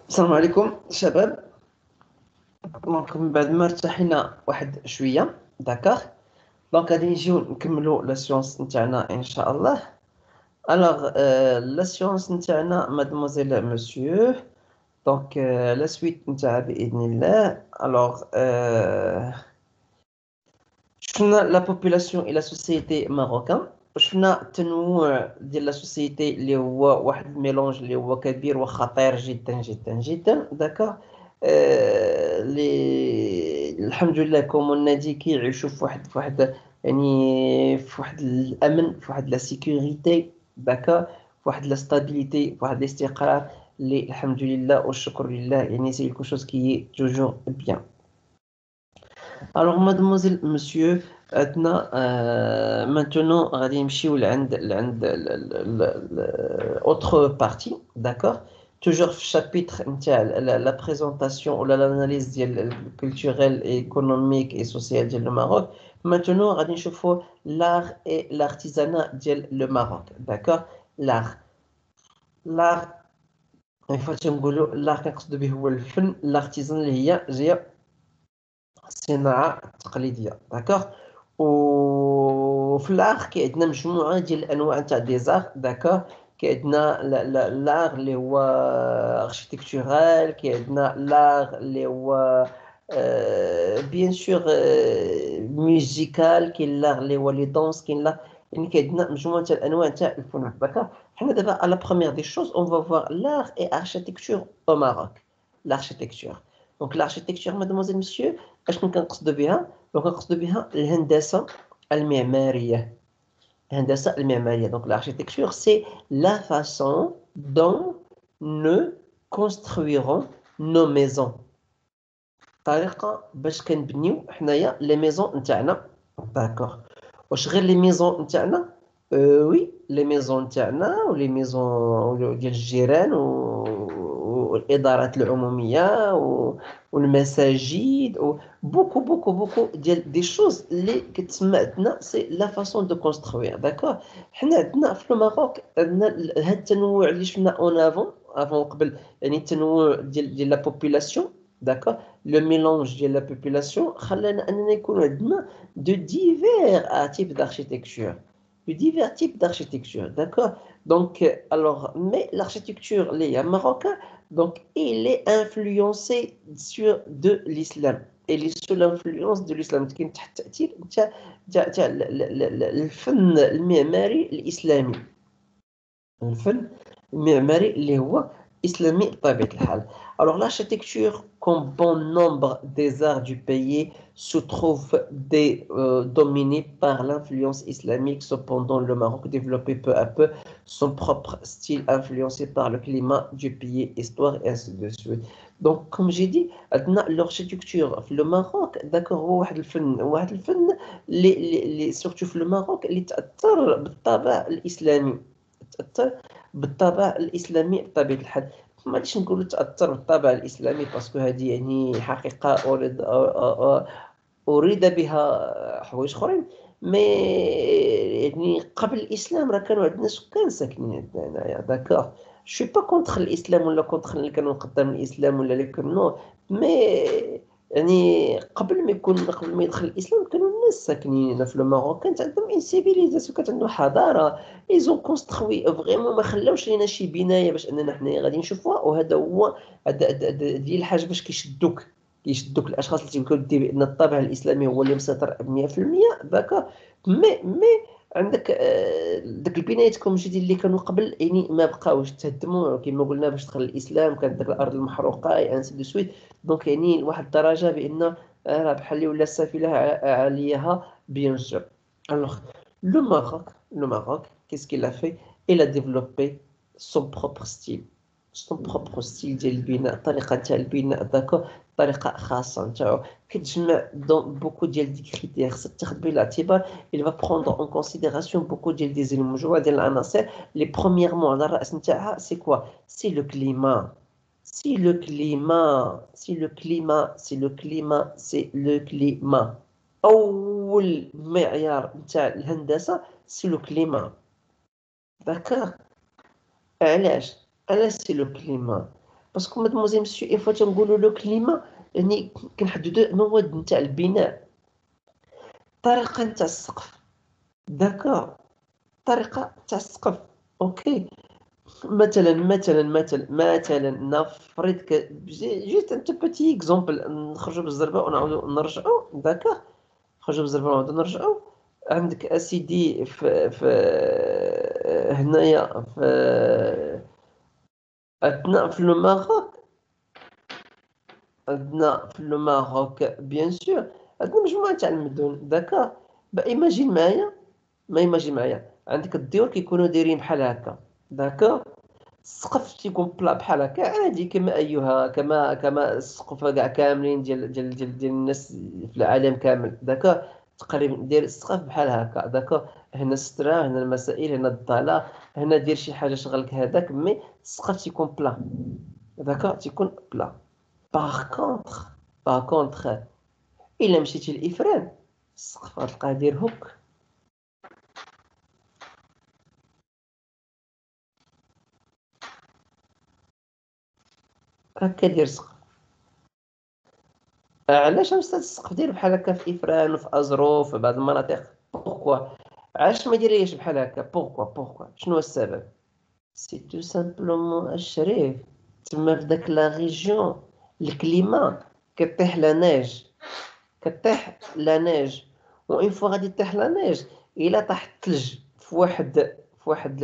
السلام عليكم شباب. دونك من بعد ما ارتحينا واحد شويه داكوغ. دونك غادي نجيو نكملوا لا سيونس نتاعنا ان شاء الله. الوغ لا سيونس نتاعنا مادموزيل مسيو. دونك لا سويت نتاعها باذن الله. الوغ شفنا لا بوبولاسيون اي لا سوسيتي ماروكان. شفنا التنوع ديال لا سوسيتي اللي هو واحد الميلونج اللي هو كبير وخطير جدا جدا جدا داكوغ. اللي الحمد لله كومونادي كيعيشوا في واحد يعني في واحد الامن، في واحد لا سيكوريتي داكوغ، في واحد لا ستابيليتي، في واحد الاستقرار اللي الحمد لله والشكر لله، يعني سي كو شوز كي توجور بيان. Alors, mademoiselle, monsieur, عندنا maintenant غادي نمشيو لعند autre partie, d'accord? Toujours في chapitre نتاع la présentation ou l'analyse ديال culturelle et économique et sociale ديال le Maroc. Maintenant غادي نشوفوا l'art et l'artisanat ديال le Maroc, d'accord? L'art فاش نقولوا l'art كنقصدوا به هو الفن، l'artisan اللي هي جايه الصناعة التقليدية داكوغ. وفي الآخر كاين عندنا مجموعة ديال الأنواع تاع دي زار داكوغ. كاين عندنا لاغ اللي هو اركيتكتورال، كاين عندنا لاغ اللي هو بيان سور ميوزيكال، كاين لاغ اللي هو لي دونس، كاين لاغ، يعني كاين عندنا مجموعة تاع الأنواع تاع الفنون داكوغ. حنا دابا على بروميير دي شوز اون فوا فوار لاغ اي اركيتكتور او ماروك. l'architecture. Donc l'architecture, mademoiselle, monsieur, اشنو كنقصدوا بها؟ كنقصدوا بها الهندسة المعمارية. الهندسة المعمارية. Donc l'architecture, c'est la façon dont nous construirons nos maisons. طريقة باش كنبنيو حنايا لي ميزون نتاعنا. داكوغ. واش غير لي ميزون نتاعنا؟ وي لي ميزون نتاعنا ولي ميزون ديال الجيران والإدارات العمومية والمساجد بوكو بوكو بوكو ديال دي شوز اللي كتسمى عندنا سي لا فاسون دو كونستروير داكوغ. حنا عندنا في الماروك عندنا هاد التنوع اللي شفنا اون افون قبل، يعني التنوع ديال لا بوبولاسيون داكوغ. لو ميلونج ديال لا بوبولاسيون خلانا اننا يكون عندنا دو ديفير تيب d'architecture. De divers types d'architecture, d'accord? Donc, alors, mais l'architecture marocaine, donc, il est influencé sur de l'islam. Et sous l'influence de l'islam, كاين تحت التأثير تاع الفن المعماري الإسلامي. الفن المعماري اللي هو إسلامي بطبيعة الحال. Alors l'architecture, comme bon nombre des arts du pays, se trouve dominée par l'influence islamique. Cependant, le Maroc développait peu à peu son propre style influencé par le climat du pays, histoire et ainsi de suite. Donc, comme j'ai dit, l'architecture في الماروك d'accord هو واحد الفن اللي surtout في الماروك اللي تأثر بالطابع الإسلامي. تأثر بالطابع الإسلامي بطبيعة الحال. ما غاديش نقولوا تأثر بالطابع الإسلامي باسكو هذه يعني حقيقة أريد بها حوايج أخرين. مي يعني قبل الإسلام راه كانوا عندنا سكان ساكنين عندنا هنايا داكوغ. شو با كونتخ الإسلام ولا كونتخ اللي كانوا قدام الإسلام ولا اللي كانوا، مي يعني قبل ما يدخل الإسلام كانوا الناس ساكنين هنا في المغرب، كانت عندهم ان سيفيليزاسيون، كانت عندهم حضارة. ايزون كونستخوي فريمون، ما خلاوش لينا شي بناية باش اننا حنايا غادي نشوفوها. وهذا هو ديال الحاجة باش كيشدوك الاشخاص اللي تيقولوا بان الطابع الاسلامي هو اللي مسيطر 100% داكا. مي عندك داك البنايات كومجيدي اللي كانوا قبل يعني ما بقاوش تهدموا كما قلنا باش دخل الاسلام، كانت داك الارض المحروقه انسي دو سويت. دونك يعني لواحد الدرجه بان راه بحال اللي ولا السافله عليها بيان سور. Alors, le Maroc, qu'est-ce qu'il a fait? Il a développé son propre style. Son propre style ديال البناء، طريقة تاع البناء داكو، طريقة خاصة نتاعو كتجمع دون بوكو ديال دي كريتير خصك تاخد بالاعتبار. il va prendre en considération beaucoup ديال دي مجموعة ديال العناصر اللي premièrement على الرأس نتاعها سي كوا؟ سي لو كليما. سي لو كليما سي لو كليما سي لو كليما سي لو كليما. أول معيار نتاع الهندسة سي لو كليما داكوغ. علاش سي لو كليما؟ باسكو مادموزيل مسيو اي فوا تنقولوا لو كليما، يعني كنحددوا مواد نتاع البناء، طريقه نتاع السقف، داكا، طريقه تاع السقف. اوكي، مثلا نفرض جيت انت بوتي اكزومبل، نخرجوا بالزربه ونعاودوا نرجعوا، داكا، نخرجوا بالزربه ونعاودوا نرجعوا. عندك اسيدي في هنايا عندنا في لو ماروك، بيان سور عندنا مجموعه تاع المدن، داكا. ايماجين معايا، ما ايماجين معايا، عندك الديور كيكونوا دايرين بحال هكا، داكا، السقف تيكون بلا بحال هكا عادي، كما ايها، كما السقف كاع كاملين ديال الناس في العالم كامل، داكا، تقريبا دير السقف بحال هكا، داكا. هنا سترا، هنا المسائل، هنا الضاله، هنا دير شي حاجه شغلك هذاك، مي السقف تيكون بلا، داكا، تيكون بلا. باغ كونطخ، الا مشيتي للافران، السقف غتلقاه داير هوك، هكا داير السقف. علاش مستاد السقف داير بحال هكا في افران وفي ازرو في بعض المناطق؟ بوركوا؟ علاش ما دايريهش بحال هكا؟ بوركوا؟ شنو هو السبب؟ سي تو سامبلومون الشريف، تما في داك لا ريجيون الكليما كطيح لا نيج، وإن فوا غادي طيح لا نيج، الا طاح الثلج في واحد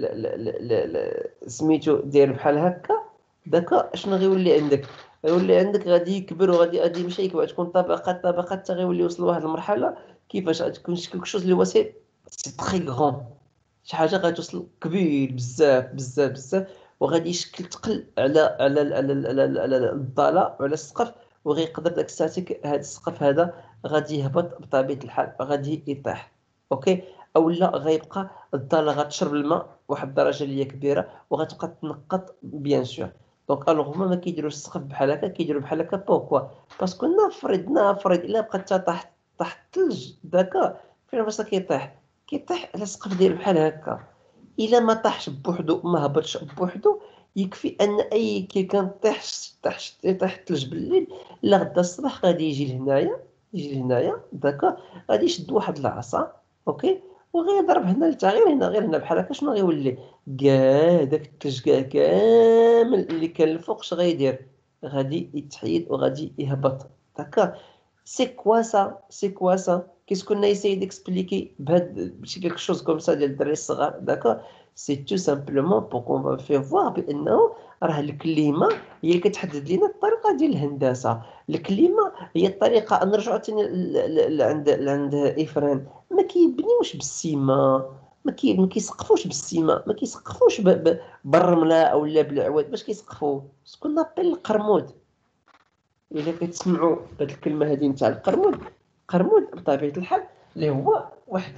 سميتو داير بحال هكا، داكا، شنو غيولي عندك؟ غيولي عندك غادي يكبر، وغادي يمشي يكبر، تكون طبقات حتى غيولي يوصل لواحد المرحله كيفاش غتكون شكل كوشوز اللي هو سي تري غون، شي حاجه غتوصل كبير بزاف بزاف بزاف، وغادي يشكل تقل على الضاله وعلى السقف، وغيقدر داك الساتيك هذا السقف هذا غادي يهبط بطبيعه الحال، غادي يطيح. اوكي، او لا غيبقى الضاله غتشرب الماء واحد الدرجه اللي هي كبيره، وغتبقى تنقط بيان سور. دونك الوغ هما ما كيديروش السقف بحال هكا، كيديروا بحال هكا بوكوا؟ باسكو نفرض الا بقى حتى طاح الثلج، داكا، فين باش كيطيح على السقف ديال بحال هكا. الا ما طاحش بوحدو، ما هبطش بوحدو، يكفي ان اي كي كان يطيح الثلج بالليل، لا غدا الصباح غادي يجي لهنايا، داكا، غادي يشد واحد العصا، اوكي، وغيضرب هنا حتى غير هنا بحال هكا، شنو غيولي؟ كاع داك الثلج كامل اللي كان الفوق اش غيدير؟ غادي يتحيد وغادي يهبط، داكا. سي كوا سا qu'est-ce qu'on a essayé d'expliquer بشي quelque chose comme ça ديال الدراري الصغار، داكا. سي تو سامبلومون بور كون فا فير فوار بانه راه الكليما هي اللي كتحدد لينا الطريقه ديال الهندسه. الكليما هي الطريقه، نرجعوا ثاني لعند افران، ما كيبنيوش بالسيما، ما كيسقفوش بالسيما، ما كيسقفوش بالرمله او لا بالعواد، باش كيسقفوا شكون نابيل القرمود. الا كتسمعوا هاد الكلمه هذه نتاع القرمود، القرمود بطبيعه الحال اللي هو واحد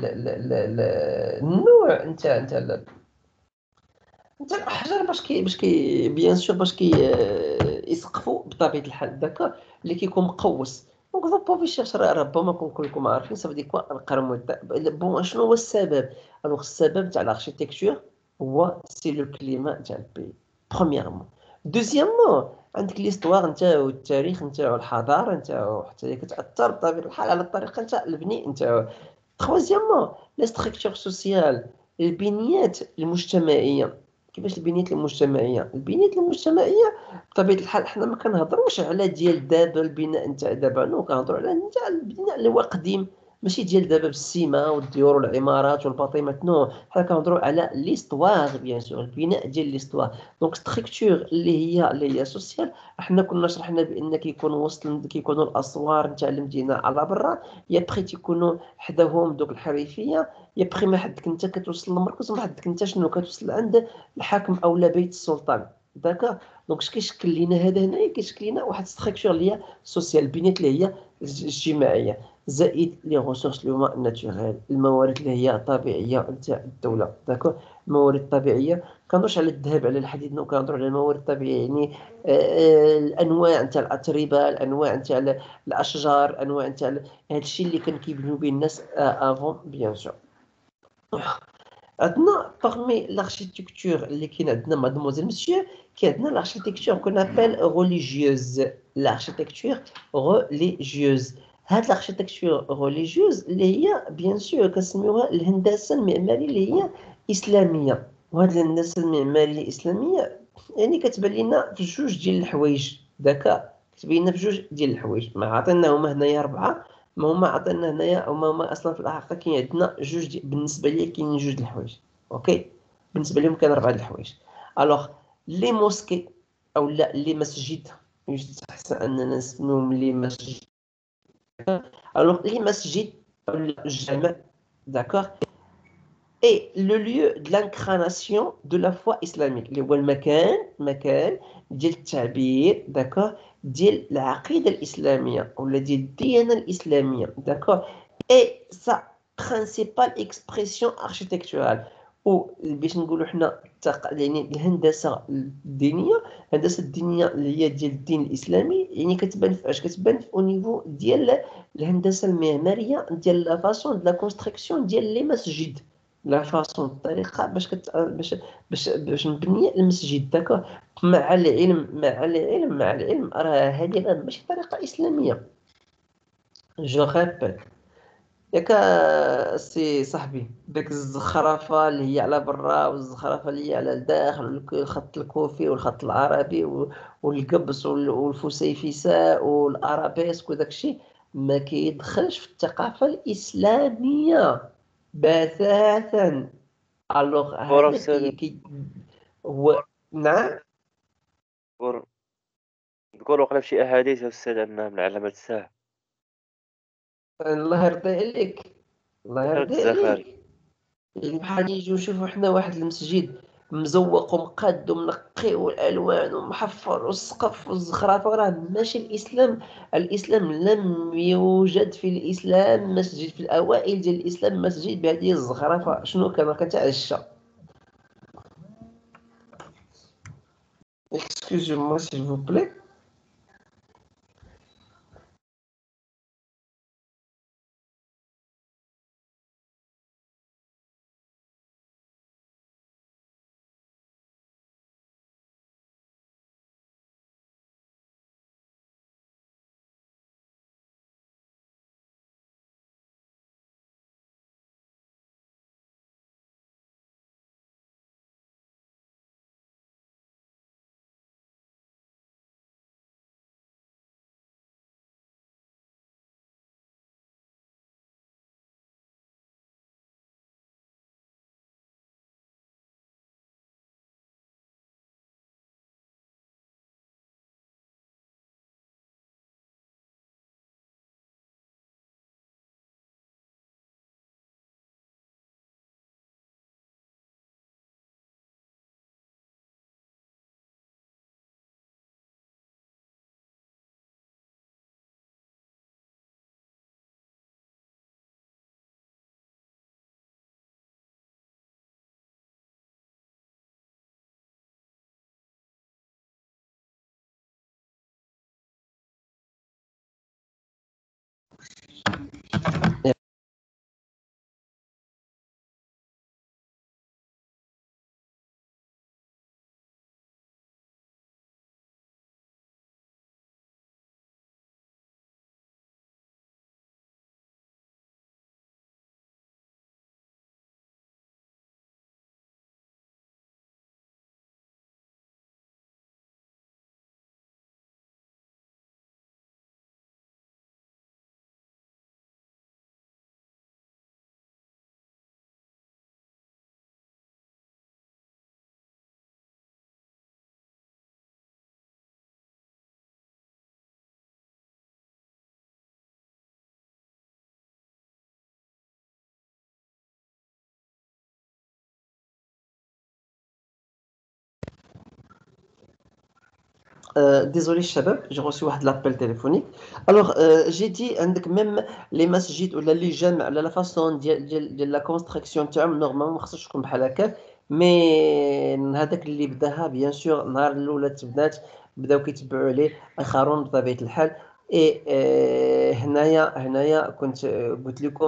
النوع نتاع الاحجار، باش كي بيان سور باش كي يسقفوا بطبيعه الحال، داكا، اللي كيكون مقوس. دونك فو بوفي شيرش، ربما كلكم عارفين سافو دي كوا القرمود. بون، شنو هو السبب؟ الوغ السبب تاع الاركتيكتور هو سي لو كليما تاع البي، برومييرمون. دوزيامون عندك ليستواغ نتاعو، التاريخ نتاعو، الحضاره نتاعو، حتى هي كتاثر بطبيعه الحال على الطريقه نتاع البناء نتاعو. تخوازيامون لي ستركتور سوسيال، البنيات المجتمعيه. كيفاش البنيات المجتمعيه بطبيعه الحال حنا ما كنهضروش على ديال دابا، البناء نتاع دابا، نو، كنهضروا على نتاع البناء اللي هو قديم، ماشي ديال دابا بالسيما والديور والعمارات والباطيمات، نو، حنا كنهضروا على ليستواغ، بيان سور، البناء ديال ليستواغ. دونك ستركتور اللي هي سوسيال، حنا كنا شرحنا بان كيكون وسط، كيكونوا الاسوار نتاع المدينه على برا، يا بخي تيكونوا حداهم دوك الحريفيه، يا بخي ما حدك انت كتوصل للمركز، وما حدك انت شنو كتوصل عند الحاكم او لا بيت السلطان، داكا. دونك اش كيشكل لينا هذا هنايا؟ كيشكل لينا واحد ستركتور اللي هي سوسيال، البنيات اللي هي اجتماعيه، زائد لي ريسورس اللي هما ناتوريل، الموارد اللي هي طبيعيه نتاع الدوله، داكا. الموارد الطبيعيه كنهضروش على الذهب على الحديد، نو، كنهضروا على الموارد الطبيعيه، يعني الانواع نتاع الاتربه، الانواع نتاع الاشجار، الانواع نتاع هذا الشيء اللي كان كيبنيو به الناس افون، بيان سور. عندنا parmi l'architecture اللي كاين عندنا mademoiselle monsieur كاين عندنا l'architecture qu'on appelle religieuse l'architecture religieuse هاد l'architecture religieuse اللي هي bien sûr كنسميوها الهندسة المعمارية اللي هي إسلامية وهاد الهندسة المعمارية الإسلامية يعني كتبان لينا في جوج ديال الحوايج داكا كتبين لنا في جوج ديال الحوايج ما عطيناهم هنايا 4 ما هما عطينا هنايا هما اصلا في الحقيقه كاين عندنا جوج بالنسبه ليا كاينين جوج د الحوايج اوكي بالنسبه لهم كاين 4 د الحوايج الوغ لي موسكي او لا لي مسجد يستحسن اننا نسميهم لي مسجد الوغ لي مسجد او الجامع داكوغ et le lieu de l'incarnation de la foi islamique اللي هو مكان ديال التعبير داكوغ ديال العقيده الاسلاميه ولا ديال الديانه الاسلاميه داكوغ et sa principale expression architecturale و باش نقولوا حنا يعني الهندسه الدينيه اللي هي ديال الدين الاسلامي يعني كتبان فاش كتبان في نيفو ديال الهندسه المعماريه ديال لا فاسون دو لا كونستركسيون ديال لي مسجد لا فاسون الطريقه باش مبنيه المسجد داكوغ مع العلم راه هذه ماشي طريقه اسلاميه جو ريبيت ياك سي صاحبي داك الزخرفه اللي هي على برا والزخرفه اللي هي على الداخل الخط الكوفي والخط العربي والقبص والفسيفساء والارابيسك وداك الشيء ما كيدخلش في الثقافه الاسلاميه بتاتا الوغ هذا هو نعم تقول وقيلا في شي احاديث يا استاذ انها من علامات الساعه الله يرضي عليك الله يرضي عليك يعني بحال نجيو نشوفو حنا واحد المسجد مزوق ومقاد ومنقي والالوان ومحفر والسقف والزخرفه راه ماشي الاسلام لم يوجد في الاسلام مسجد في الاوائل ديال الاسلام مسجد بهذه الزخرفه شنو كان تاع الشا excusez-moi s'il vous plaît désolé الشباب j'ai reçu واحد لابيل تليفونيك alors j'ai dit عندك même les مسجد ولا لي جامع ولا لا فاصون ديال لا كونستركسيون تاعهم نورمالمون ما خصهاش تكون بحال هكاك مي هذاك اللي بداها بيان سور النهار الاولى تبنات بداو كيتبعوا عليه اخرون بطبيعه الحال اي هنايا كنت قلت لكم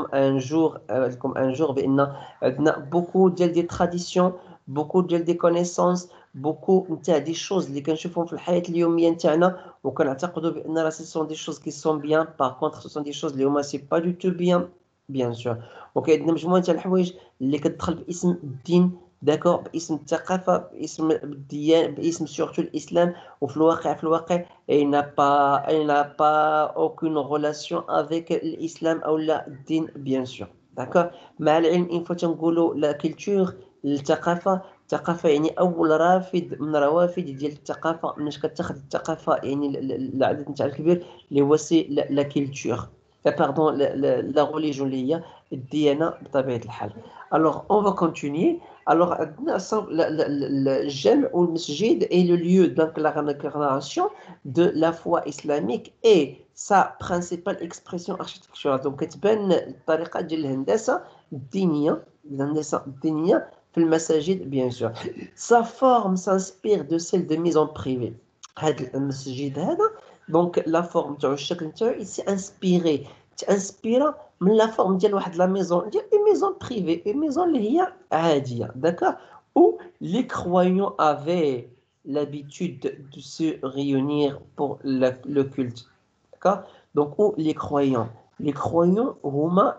ان جور بان عندنا بوكو ديال دي تراديسيون، بوكو ديال دي كونيسونس، بوكو نتاع دي شوز اللي كنشوفهم في الحياه اليوميه نتاعنا وكنعتقدوا بان راه سي سون دي شوز كي سون بيان. باغ كونطخ سو سون دي شوز اللي هما سي با دو تو بيان بيان سور. وكاين عندنا مجموعه تاع الحوايج اللي كتدخل باسم الدين، داكور، باسم الثقافه، باسم الديانه، باسم سورتو الاسلام، وفي الواقع et il n'a pas aucune relation avec l'islam ou la din, bien sûr. D'accord. مع العلم إن فوت نقولوا لا كولتور الثقافة يعني أول رافد من روافد ديال الثقافة. مناش كتاخد الثقافة يعني العدد نتاع الكبير اللي هو سي لا كولتور، باردون لا ريليجيون اللي هي الديانة بطبيعة الحال. Alors on va continuer. Alors le Jam ou le Masjid est le lieu d'incarnation de la foi islamique et sa principale expression architecturale. Donc كتبان الطريقة ديال الهندسة الدينية، في المساجد bien sûr. Sa forme s'inspire de celle de maison privée. هذا المسجد هذا دونك لا فورم تاعو الشكل نتاعو سي انسبيرا من لا فورم ديال واحد لا ميزون ديال اون ميزون بريفي، اون ميزون اللي هي عاديه، داكور. ou les croyants avaient l'habitude de se réunir pour le culte, d'accord. donc où les croyants هما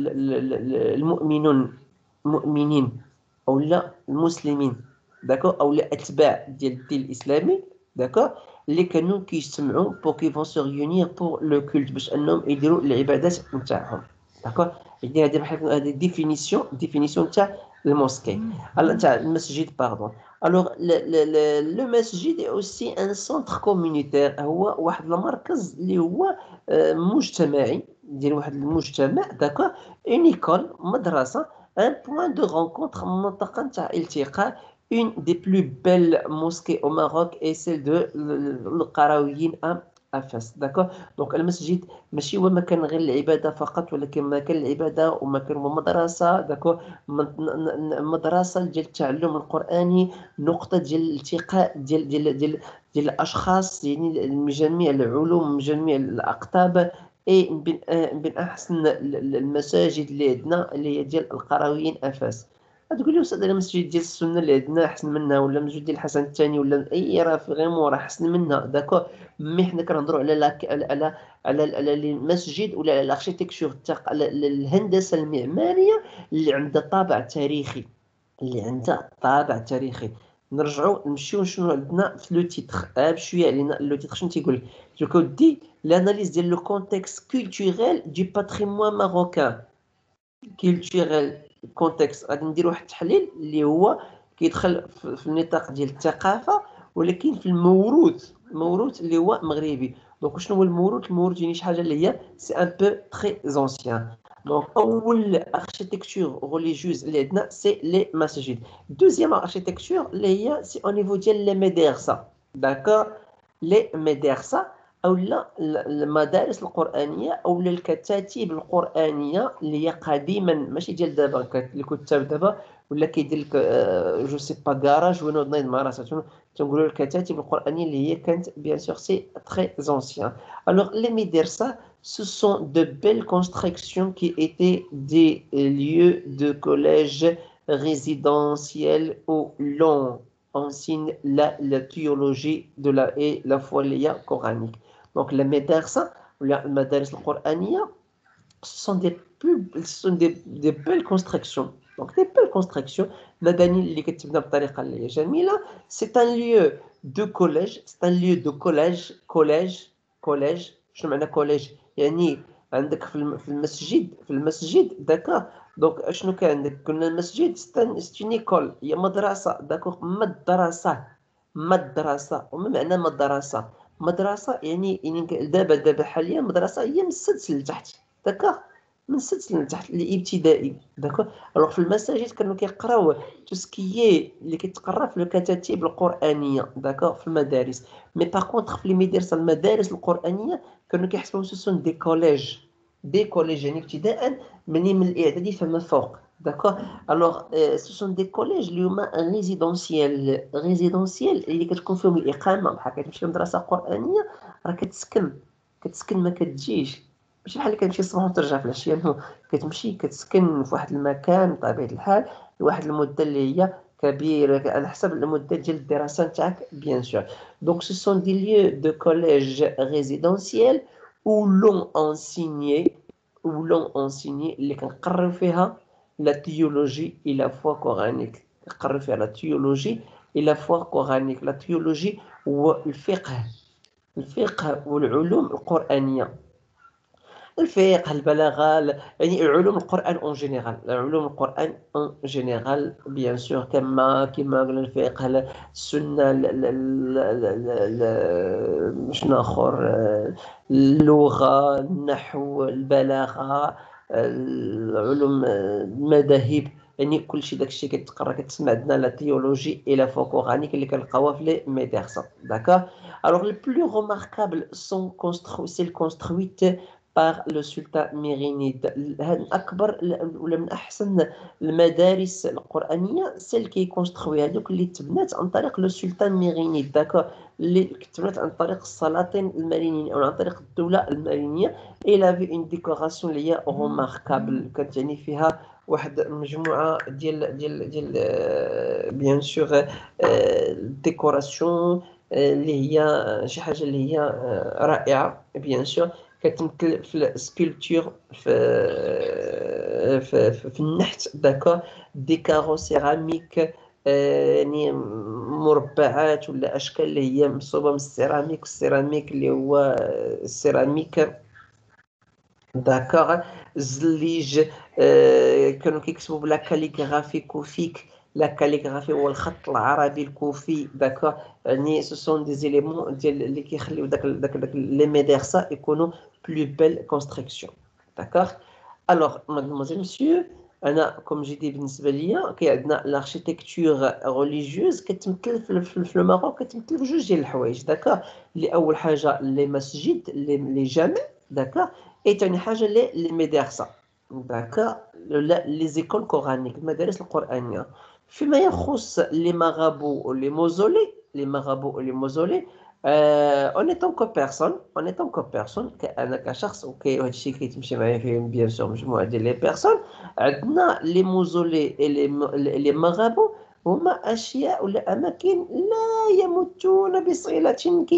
المؤمنون المؤمنين او لا المسلمين، داكور، او الاتباع ديال الدين الاسلامي، داكور، اللي كانوا كيجتمعوا بور كي فون سو ريونير بور لو كولت باش انهم يديروا العبادات نتاعهم، داكور. يعني هذه بحال هذه ديفينيسيون تاع الموسكي تاع المسجد باردون. الوغ لو مسجد اي اوسي ان سونتر كومونيتير، هو واحد المركز اللي هو مجتمعي ديال واحد المجتمع، داكور. اون ايكول مدرسه، un point de rencontre منطقة نتاع التقاء. une des plus belles mosquées au Maroc est celle de القرويين à Fès، d'accord. donc المسجد ماشي هو مكان غير العبادة فقط، ولكن مكان العبادة ومكان مدرسة، داكور، مدرسة ديال التعلم القرآني، نقطة ديال الالتقاء ديال الأشخاص يعني من جميع العلوم من جميع الأقطاب. اي من احسن المساجد اللي عندنا اللي هي ديال القرويين افاس. تقول لي استاذ المسجد ديال السنه اللي عندنا احسن منها، ولا المسجد ديال الحسن الثاني، ولا اي راه فريمون راه احسن منها، داكور. مي حنا كنهضروا على المسجد ولا على الاركتيكتور على الهندسه المعماريه اللي عندها طابع تاريخي، نرجعوا نمشيو شنو عندنا في لو تيتر بشويه علينا. لو تيتر شنو تيقول؟ دي l'analyse ديال le contexte culturel du patrimoine marocain. culturel contexte غادي ندير واحد التحليل اللي هو كيدخل في النطاق ديال الثقافه، ولكن في الموروث اللي هو مغربي. دونك شنو هو الموروث يعني شي حاجه اللي هي سي ان بو تري انسيان. دونك اول اركتيكتور ريليجيوز اللي عندنا سي لي مساجد. دوزيام اركتيكتور اللي هي سي او نيفو ديال لي مدارس، داكور. لي مدارس او لا المدارس القرانيه او الكتاتيب القرانيه اللي هي قديما ماشي ديال دابا، الكتاب دابا ولا كيدير لك جو سي با كراج وين نوض مع راسها تنقولوا الكتاتب القرانيه اللي هي كانت بيان سور سي تري انسيان. alors les médersa ce sont de belles constructions qui étaient des lieux de collège résidentiels où l'on enseigne la théologie de et la foi coranique. Donc les médersa ou les madaris القرانيه ce sont des belles constructions. Donc des belles constructions. مباني اللي كتبنى بطريقه اللي هي جميله. c'est un lieu de collège. c'est un lieu de collège. شنو معنى collège؟ يعني عندك في المسجد داكور. دونك شنو كان عندك؟ قلنا المسجد c'est une école، هي مدرسه، داكور. مدرسه وما معنى مدرسه يعني دابا حاليا مدرسه هي من السدس لتحت، داكور، من السدس لتحت الابتدائي، داكور. الوغ في المساجد كانوا كيقراو تو سكيي اللي كيتقرا في الكتاتيب القرانيه، داكور، في المدارس. مي باغ كونطخ في المدارس القرانيه كانوا كيحسبوا سون دي كوليج يعني ابتداء من الاعدادي فما فوق، داكور. الوغ سو سون دي كوليج اللي هما ريزيدونسيال اللي كتكون فيهم الاقامه، بحال كتمشي لمدرسه قرانيه راه كتسكن كتسكن ما كتجيش، ماشي بحال اللي كتمشي الصباح وترجع في العشيه. نو، كتمشي كتسكن في واحد المكان بطبيعه الحال لواحد المده اللي هي كبيره على حسب المده ديال الدراسه نتاعك بيان سور. دونك سو سون دي lieux de collège résidentiel où l'on enseigné اللي كنقريو فيها la théologie et la foi coranique. كنقريو فيها la théologie et la foi coranique. la théologie هو الفقه والعلوم القرآنية، الفقه، البلاغة، يعني علوم القرآن اون جينيرال، علوم القرآن اون جينيرال بيان سور، كما قلنا الفقه، السنة، شنو آخر، اللغة، النحو، البلاغة، العلوم، المذاهب، يعني كلشي داكشي كتقرا كتسمع عندنا لا تhéologie et la foi coranique اللي كنلقاوها في لي médersa. D'accord. Alors les plus remarquables sont celles construites par le sultan Mérinide. هاد أكبر ولا من أحسن المدارس القرآنية سيل كي كونستروي، هذوك اللي تبنات عن طريق لو سلطان ميرينيد. داكور، اللي تبنات عن طريق السلاطين المارينيين أو عن طريق الدولة المارينية. إلى في اون ديكوراسيون اللي هي روماركابل، كانت يعني فيها واحد المجموعة ديال بيان سور ديكوراسيون اللي هي شي حاجة اللي هي رائعة بيان سور. كتمثل في السكولبتور، في النحت. داكور، دي كارو سيراميك، يعني مربعات ولا اشكال اللي هي مصوبه من السيراميك، والسيراميك اللي هو السيراميك. داكور، الزليج، كانوا كيكتبوا بلا كاليغرافي كوفيك. لا كاليغرافي هو الخط العربي الكوفي. داكور، يعني سو سون دي زيليمون ديال اللي كيخليو داك لي ميدرسا يكونوا بلو بيل كونستركسيون. داكور. الوغ مادموزيل مسيو، انا كوم جي دي بالنسبه ليا كاين عندنا لاركتيكتور ريليجيوز كتمثل في المغرب، كتمثل بجوج ديال الحوايج. داكور، اللي اول حاجه لي مسجد، لي جامع. داكور، اي ثاني حاجه لي ميدرسا. داكور، لي زيكول كورانيك، المدارس القرانيه. فيما يخص لي مغابو ولي موزولي، en étant que personne كأنا كشخص، اوكي، وهذا الشيء كيتمشي معايا فيه بيان سور مجموعه ديال لي بيرسون. عندنا لي موزولي لي مغابو هما اشياء ولا اماكن لا يمتون بصله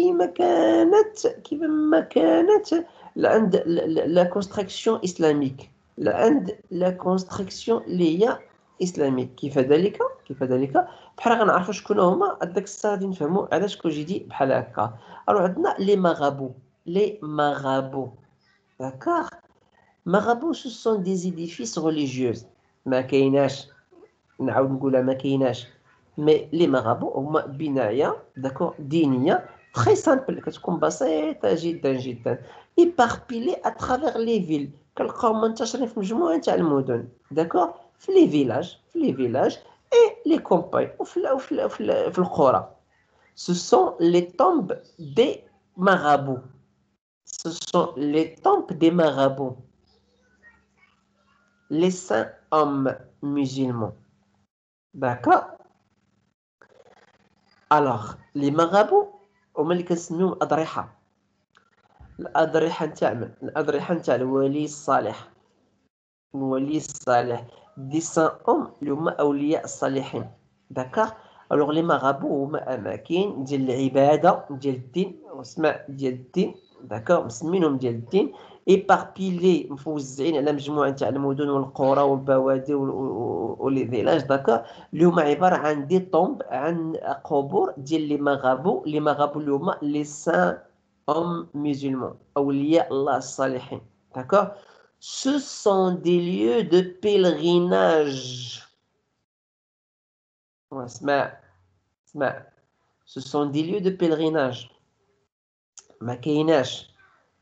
كيما كانت عند لا كونستركسيون اسلاميك، عند لا كونستركسيون اللي هي اسلاميك. كيف ذلك بحال غنعرفوا شكون هما داك الساعه غادي نفهموا علاش كوجيدي بحال هكا. الو عندنا لي مغابو. داكوغ، مغابو سو سون دي زيديفيس ريليجيوز. ما كايناش، نعاود نقولها، ما كايناش، مي لي مغابو هما بنايه داكوغ دينيه تري سامبل، كتكون بسيطه جدا جدا، ايباربيلي اترافيغ لي فيل، كنلقاو منتشرين في مجموعه تاع المدن. داكوغ، في لي فيلاج اي لي كومباي في القرى. Ce sont les tombes des marabouts. Les saints hommes musulmans. D'accord. Alors, les marabouts هما اللي كنسميوهم الأضرحة نتاع الولي الصالح. دي سان أم اللي هما أولياء الصالحين. داكوغ. الوغ لي مغابو هما أماكن ديال العبادة ديال الدين واسماء ديال الدين. داكوغ، مسمينهم ديال الدين، ايباربيلي مفوزعين على مجموعة تاع المدن والقرى والبوادي ولي فيلاج. داكوغ، اللي هما عبارة عن دي طومب، عن قبور ديال لي مغابو اللي هما لي سان أم musulmans، أولياء الله الصالحين. D'accord. Ce sont des lieux de pèlerinage. اسمع. Ce sont des lieux de pèlerinage. ما كاينش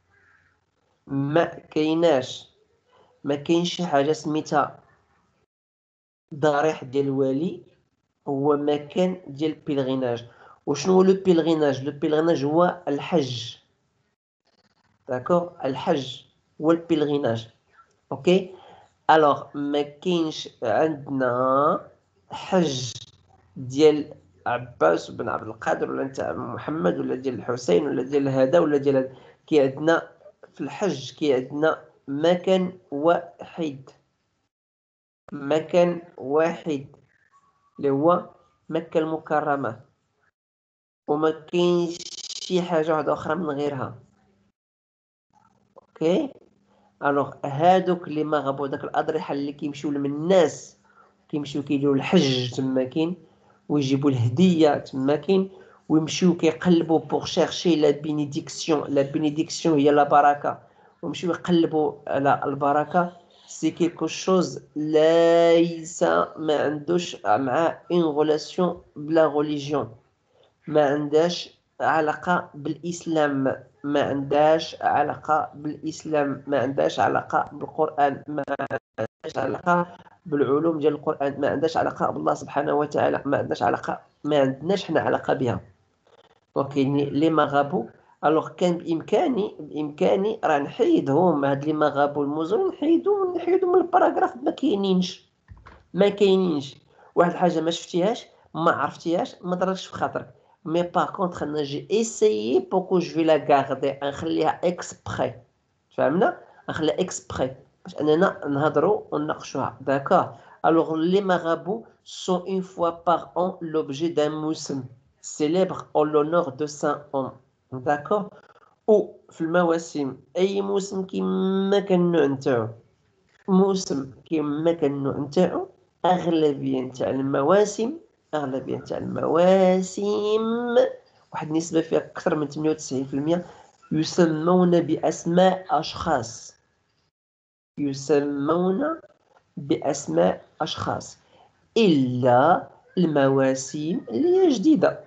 شي حاجة سميتها ضريح ديال الوالي، هو مكان ديال البيلغيناج. وشنو هو لو بيلغيناج؟ هو الحج. داكوغ، الحج هو البيلغيناج. اوكي. الوغ ما كاينش عندنا حج ديال عباس بن عبد القادر ولا نتاع محمد ولا ديال الحسين ولا ديال هذا ولا ديال كاين عندنا في الحج كي عندنا مكان واحد، مكان واحد اللي هو مكة المكرمة، وما كاينش شي حاجة واحدة أخرى من غيرها. اوكي، الوغ هادوك اللي مغبو داك الأضرحة اللي كيمشيو من الناس كيمشيو كيديروا الحج تماكين، ويجيبوا الهدية تماكين، ويمشيو كيقلبوا بوغ شيرشي لا بينيديكسيون. لا بينيديكسيون هي لا بركة، ويمشيو يقلبوا على البركة. سي كيلكو شوز ليس ما عندوش مع اون غولاسيون بلا غوليجيون، ما عندهاش علاقة بالإسلام، ما عندهاش علاقة بالإسلام، ما عندهاش علاقة بالقرآن، ما عندهاش علاقة بالعلوم ديال القرآن، ما عندهاش علاقة بالله سبحانه وتعالى، ما عندناش علاقة، ما عندناش حنا علاقة بها. وكاين لي مغابو، الوغ كان بإمكاني راه نحيدهم، هاد لي مغابو المزرون نحيدهم من الباراغراف. ما كاينينش واحد الحاجه ما شفتيهاش، ما عرفتيهاش، ما ضرتش في خاطرك. مي باغ كونطخ انا جي ايسيي بوكو جو في لا غاردي، نخليها اكسبري، فهمنا؟ نخليها اكسبري باش اننا نهضروا ونناقشوها. داكور. الوغ لي مارابو سون اون فوا باغ ان لوبجي دان موسم célèbre en l'honneur de Saint Homme. داكور. او في المواسم، اي موسم كيما كان النوع نتاعو، موسم كيما كان النوع نتاعو، أغلبية نتاع المواسم، واحد النسبة فيها أكثر من 98% يسمون بأسماء أشخاص، إلا المواسم اللي هي جديدة.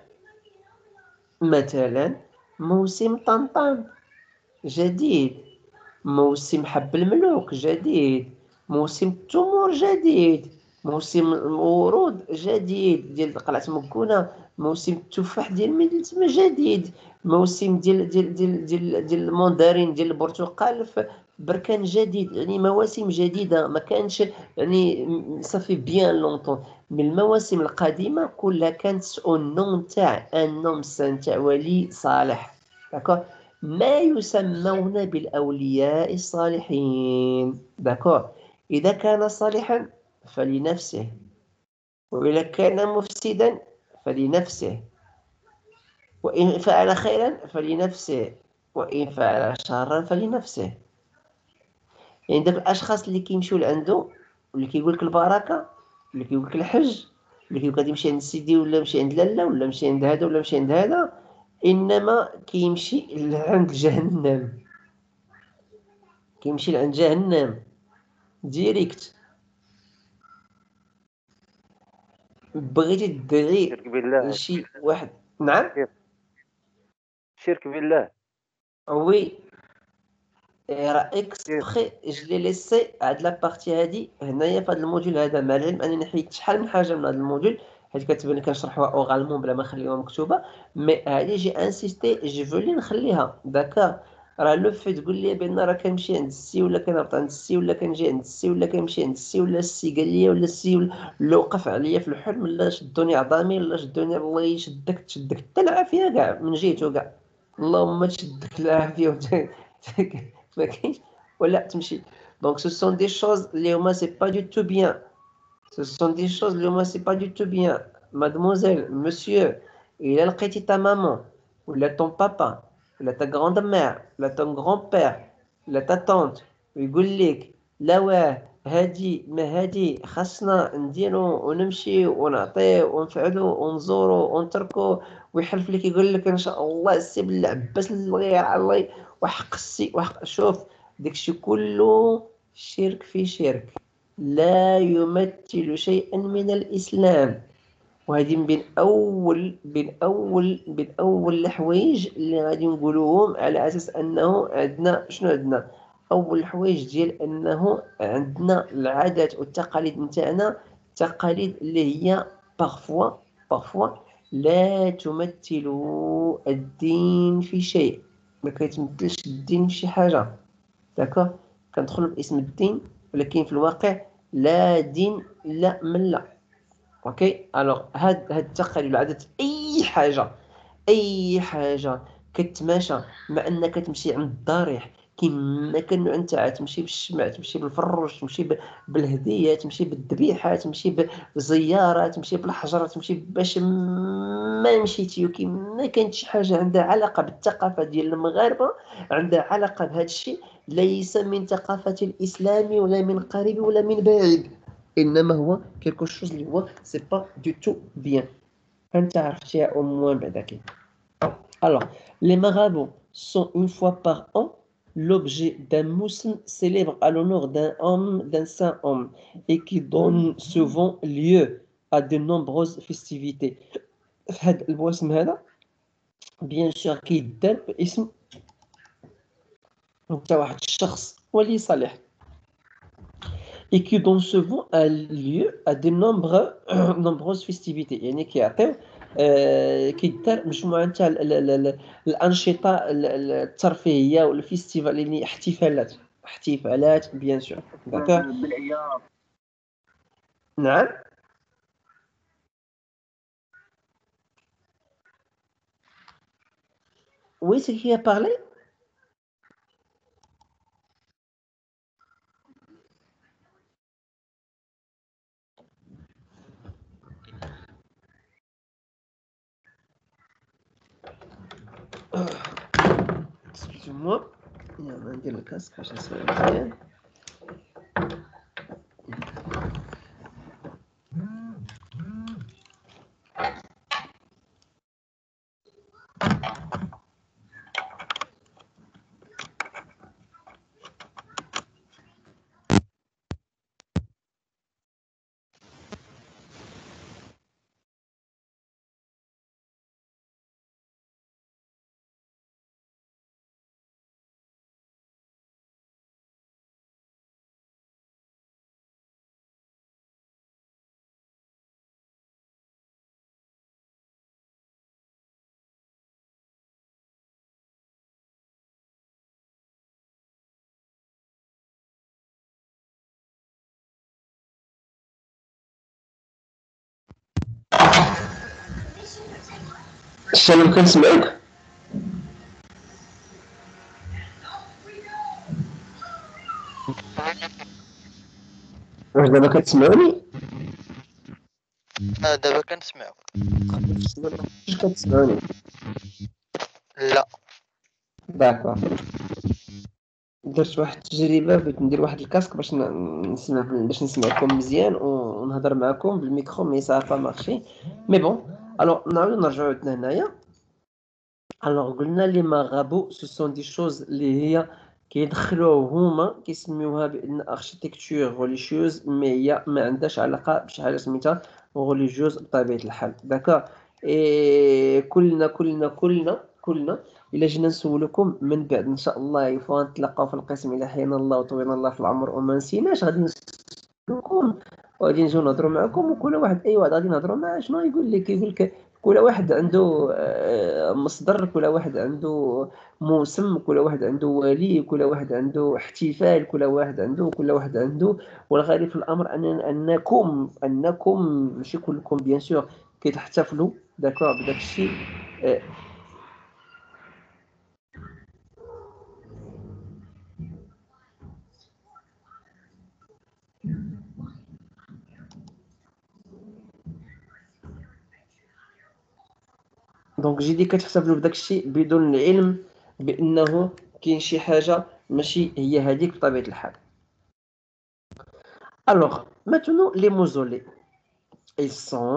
مثلا موسم طنطان جديد، موسم حب الملوك جديد، موسم التمور جديد، موسم الورود جديد ديال قلعة مكونة، موسم التفاح ديال ميدل تما جديد، موسم ديال الموندارين ديال البرتقال في بركان جديد. يعني مواسم جديدة ما كانش، يعني صافي بيان لونطون. من المواسم القديمة كلها كانت اون نوم تاع ان نوم سان تاع ولي صالح. داكور. ما يسمون بالأولياء الصالحين. داكور. إذا كان صالحا فلنفسه، وإذا كان مفسدا فلنفسه، وإن فعل خيرا فلنفسه، وإن فعل شرا فلنفسه. يعني داك الأشخاص اللي كيمشيو لعنده واللي كيقول لك البركة، واللي كيقول لك الحج، اللي كيقول لك غادي يمشي عند سيدي ولا مشي عند لالا ولا مشي عند هذا ولا مشي عند هذا، إنما كيمشي لعند جهنم، كيمشي لعند جهنم ديريكت. بغيتي تدعي شرك بالله. لشي واحد. نعم. شرك بالله. وي. راه كيف؟ اكسبخي جو لي ليسي هاد لابارتي هادي هنايا في هاد الموديول هذا، مع العلم انني حيدت شحال من حاجه من هاد الموديول حيت كتبان لي كنشرحوها اوغالمون بلا ما نخليوها مكتوبه. مي هادي جي انسيستي جو فولي نخليها. داكا. راه لو في تقول لي بان راه كنمشي عند السي ولا كنهبط عند السي ولا كنجي عند السي ولا كنمشي عند السي ولا السي قال لي ولا السي ولا وقف عليا في الحلم لا شدوني عظامي ولا شدوني، الله يشدك تشدك حتى العافيه كاع من جيتو كاع، اللهم تشدك العافيه ما كاينش ولا تمشي. دونك سو سون دي شوز اللي هما سي با دو تو بيان، سو سون دي شوز اللي هما سي با دو تو بيان. مادموزيل مسيو، الا لقيتي تا مامون ولا طون بابا ولا تا غروند مير ولا طون غران بير ولا تا طونت ويقول لك لا واه هادي ما هادي خاصنا نديرو ونمشي ونعطيه ونفعلو ونزورو ونتركو، ويحلف لك يقول لك ان شاء الله السي بالعباس الغير على الله وحق السي وحق. شوف داكشي كله شرك في شرك، لا يمثل شيئا من الإسلام. وهذه من أول الحوايج اللي غادي نقولوهم على أساس أنه عندنا شنو عندنا. أول الحوايج ديال أنه عندنا العادات والتقاليد نتاعنا، تقاليد اللي هي بارفوا لا تمثل الدين في شيء، ما كيتمثلش الدين في شي حاجة. داكوغ. كندخلوا باسم الدين ولكن في الواقع لا دين لا ملة. اوكي. الوغ هاد التقاليد والعادات، اي حاجه كتماشى مع انك تمشي عند الضريح كما كانوا انت تمشي بالشمع، تمشي بالفروج، تمشي بالهديه، تمشي بالذبيحه، تمشي بالزياره، تمشي بالحجر، تمشي باش ما مشيتي. وكما كانت شي حاجه عندها علاقه بالثقافه ديال المغاربه، عندها علاقه بهذا الشيء، ليس من ثقافه الاسلام ولا من قريب ولا من بعيد، انما هو كيلكو شوز اللي هو سي با دو تو بيان. انت عرفتيها او موان بعدا كي. Alors, les marabouts sont une fois par an l'objet d'un mousme célèbre à l'honneur d'un homme, d'un saint homme, et qui donne souvent lieu à de nombreuses festivités. هذا الموسم هذا bien sûr كيدار باسم نتا واحد الشخص ولي صالح، et qui donne souvent lieu à de nombreuses festivités. يعني كيعطيو كيدار مجموعه تاع الانشطه الترفيهيه والفيستيفال، يعني احتفالات بيان سور. داكور. نعم. Oui, c'est qui a parlé. Excusez-moi. Il y a un ندير الكاسك باش نسمع مزيان. السلام كنسمعك. واش دابا كتسمعوني؟ دابا كنسمعك. واش كتسمعوني؟ لا. داكور. درت واحد التجربه، بغيت ندير واحد الكاسك باش نسمعكم مزيان ونهضر معكم بالميكرو، مي سا با مارشي. مي بون، الوغ نعاودو نرجعو عندنا هنايا. الوغ قلنا لي مارابو سو سون دي شوز اللي هي كيدخلوه هما كيسميوها بان اركتيكتور ريليجيوز، مي هي ما عندهاش علاقه بشي حاجه سميتها ريليجيوز بطبيعه الحال. داكور. اي كلنا الا جينا نسولكم من بعد ان شاء الله يفوا نتلاقاو في القسم الى حيانا الله وطولنا الله في العمر وما نسيناش، غادي نسولكم وغادي نجيو نهضروا معكم، وكل واحد اي واحد غادي نهضروا معاه شنو يقول لك كل واحد عنده مصدر، كل واحد عنده موسم، كل واحد عنده ولي، كل واحد عنده احتفال، كل واحد عنده. والغالب في الامر انكم ماشي كلكم بيان سور كتحتفلوا داكور بداك الشيء. دونك جيدي كتحتفلوا بداك الشيء بدون العلم بانه كاين شي حاجه ماشي هي هذيك بطبيعه الحال. Alors, maintenant, les mausolées, ils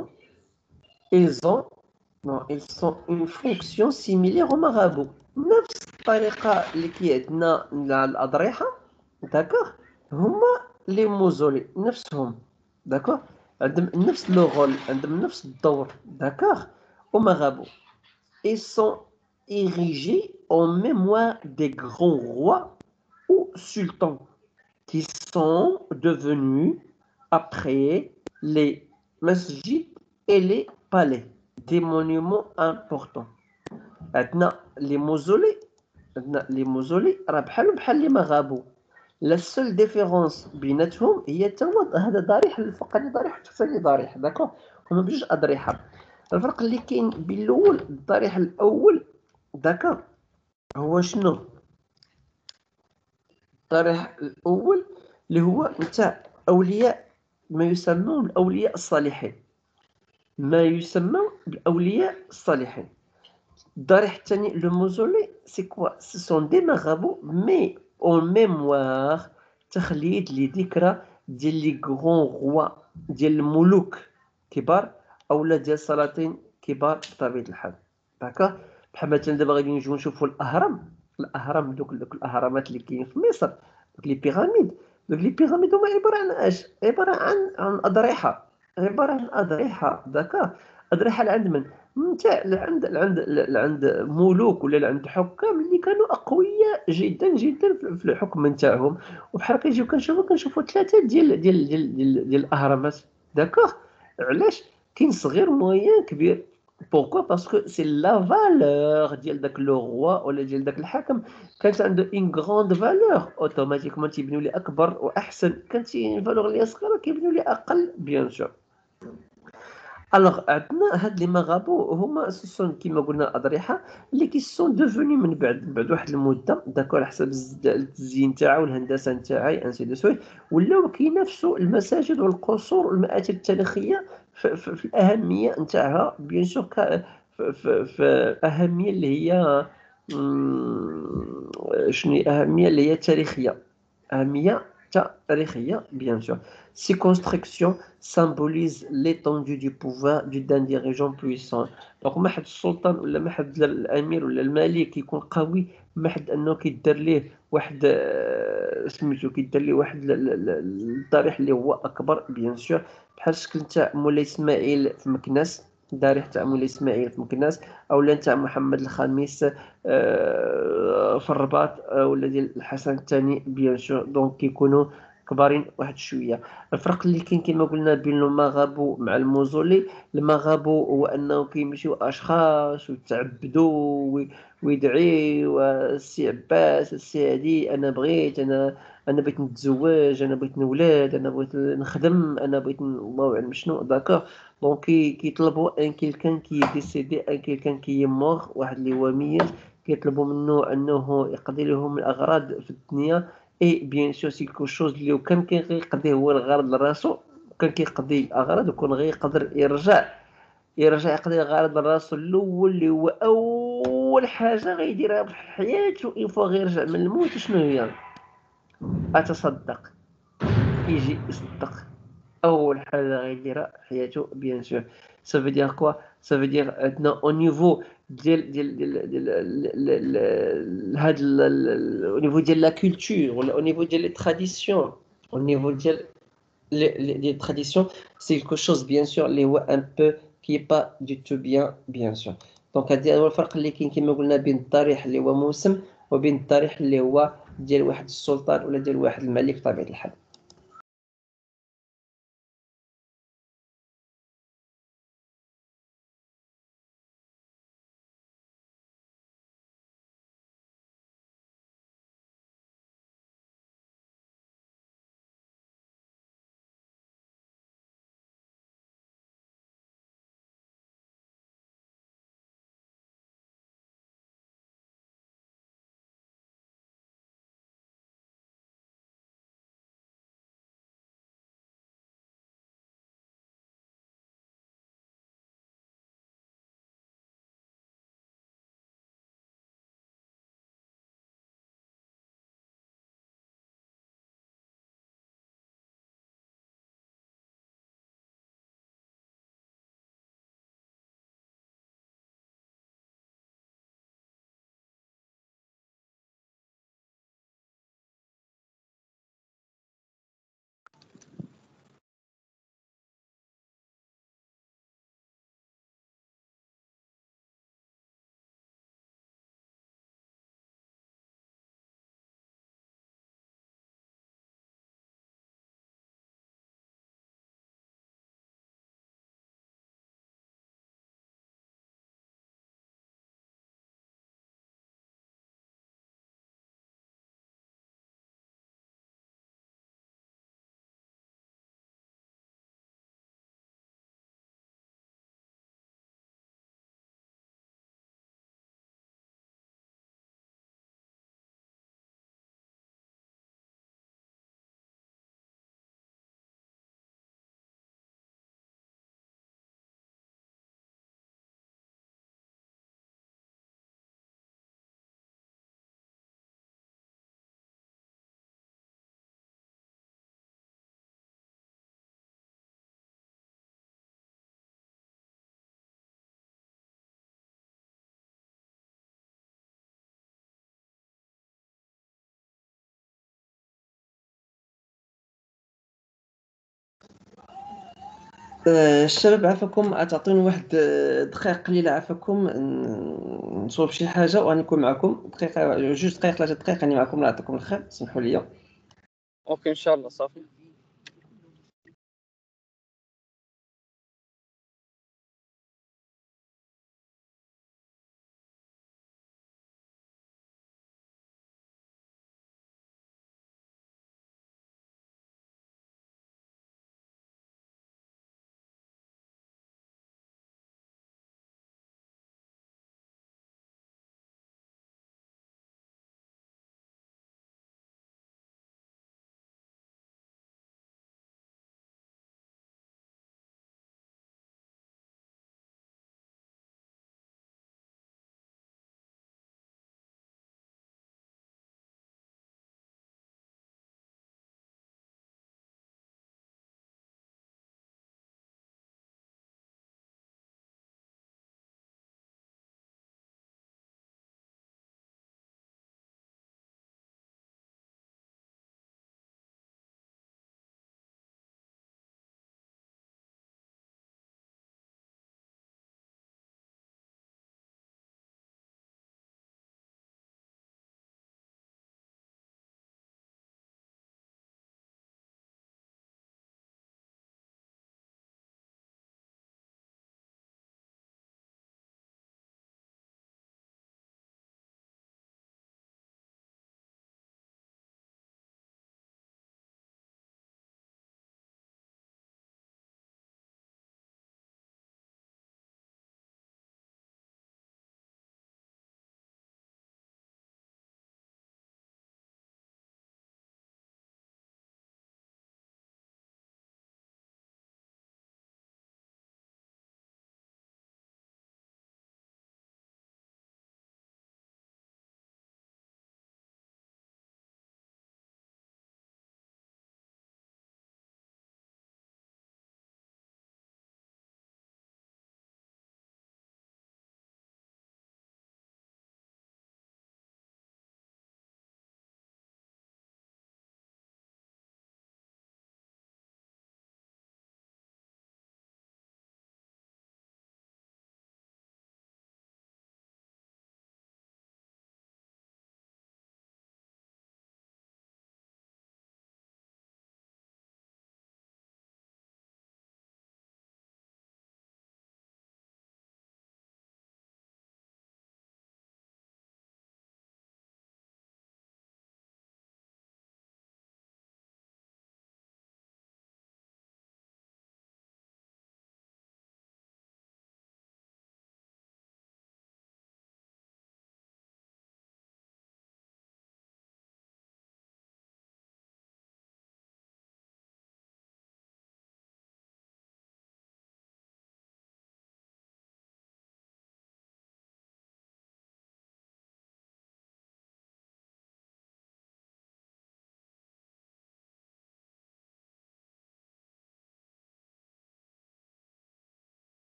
ont une fonction similaire au marabout. نفس الطريقة اللي كيعندنا الأضرحة، داكوغ، هما لي موزولي نفسهم، داكوغ، عندهم نفس لو رول، عندهم نفس الدور، داكوغ، au marabout. Ils sont érigés en mémoire des grands rois ou sultans qui sont devenus après les masjids et les palais des monuments importants. عندنا les mausolées راه بحال لي مغابو. لا سول ديفيرونس بيناتهم هي تا هو هذا ضريح الفوقاني ضريح الثاني ضريح، داكوغ، هما بجوج اضرحه. الفرق اللي كاين بين الاول الضريح الاول داكوغ هو شنو؟ الطريح الأول اللي هو نتاع أولياء ما يسمون بالأولياء الصالحين، ما يسمى بالأولياء الصالحين. الضريح الثاني لو موزولي سي كوا سي سون دي مارابو مي اون ميموار، تخليد لذكرى ديال لي غرون غوا ديال الملوك كبار اولا ديال السلاطين كبار بطبيعة الحال. داكوغ، بحال مثلا دابا غادي نجيو نشوفوا الاهرام دوك الاهرامات اللي كاينين في مصر، دوك لي بيراميد. دوك لي بيراميد هما عباره عن اش؟ عباره عن اضرحه، عباره عن اضرحه. داكوغ، اضرحه لعند من؟ نتاع لعند ملوك ولا لعند حكام اللي كانوا اقوياء جدا جدا في الحكم نتاعهم. وبحال كنجيو كنشوفوا ثلاثه ديال الاهرامات. داكوغ، علاش؟ كاين صغير موين كبير. بوركوا؟ باسكو سي لا فالور ديال داك لو روا ولا ديال داك الحاكم كانت عنده اون غروند فالور، اوتوماتيكمون تيبنيو لي اكبر واحسن. كانت فالور اللي صغيره كيبنيو لي اقل بيان سور. الوغ عندنا هاد لي مغابو هما سون كيما قلنا اضرحه اللي كيسون دوفوني من بعد واحد المده، داكور، على حسب التزيين تاعها والهندسه نتاعها انسي دو سويت، ولاو كينافسوا المساجد والقصور والمآثر التاريخيه في الاهميه نتاعها بيان سور. في الاهميه اللي هي شنو اهميه اللي هي تاريخيه، أهمية تاريخية bien sûr. Ces constructions symbolisent l'étendue du pouvoir d'un dirigeant puissant. Donc ما حد السلطان ولا ما حد الأمير ولا الملك يكون قوي، ما حد أنه كيدار ليه واحد سميتو كيدار ليه واحد الضريح اللي هو أكبر bien sûr. بحال الشكل تاع مولاي إسماعيل في مكناس، الضريح تاع مولاي إسماعيل في مكناس، أولا تاع محمد الخامس في الرباط، ولا ديال الحسن الثاني بيان سور. دونك كيكونوا كبارين واحد شويه. الفرق اللي كاين كما قلنا بين المغابو مع الموزولي، المغابو هو انه كيمشيو اشخاص ويتعبدوا ويدعيو السي عباس السي هادي انا بغيت، انا بغيت نتزوج، انا بغيت نولاد، انا بغيت نخدم، انا بغيت الله اعلم شنو. داكوغ، دونك كيطلبوا ان كيلكان كي ديسيدي، ان كيلكان كي مور، واحد اللي هو ميت، كيطلبوا منه انه يقضي لهم الاغراض في الدنيا. اي بيان سور سي كو شوز اللي كان كيقضي هو الغرض لراسو، كان كيقضي الاغراض وكون يقدر يرجع يقضي الغرض لراسو الاول اللي هو اول حاجه غيديرها في حياته يفوا غيرجع من الموت. شنو هي؟ اتصدق، يجي يصدق. اول حاجه غيديرها حياته بيان سور. ça veut dire quoi? ça veut dire عندنا au niveau ديال هاد au niveau ديال la culture ولا au niveau ديال les traditions، au niveau ديال les traditions c'est quelque chose bien sûr اللي هو un peu qui est pas du tout bien sûr. دونك هادي هو الفرق اللي كاين كما قلنا بين الضريح اللي هو موسم وبين الضريح اللي هو ديال واحد السلطان ولا ديال واحد الملك بطبيعة الحال. الشباب عافاكم تعطوني واحد دقائق قليلة عافاكم نصوب شي حاجة وغادي نكون معكم دقيقة 2 دقائق 3 دقائق راني معكم. الله يعطيكم الخير، سمحوا لي. اوكي ان شاء الله صافي.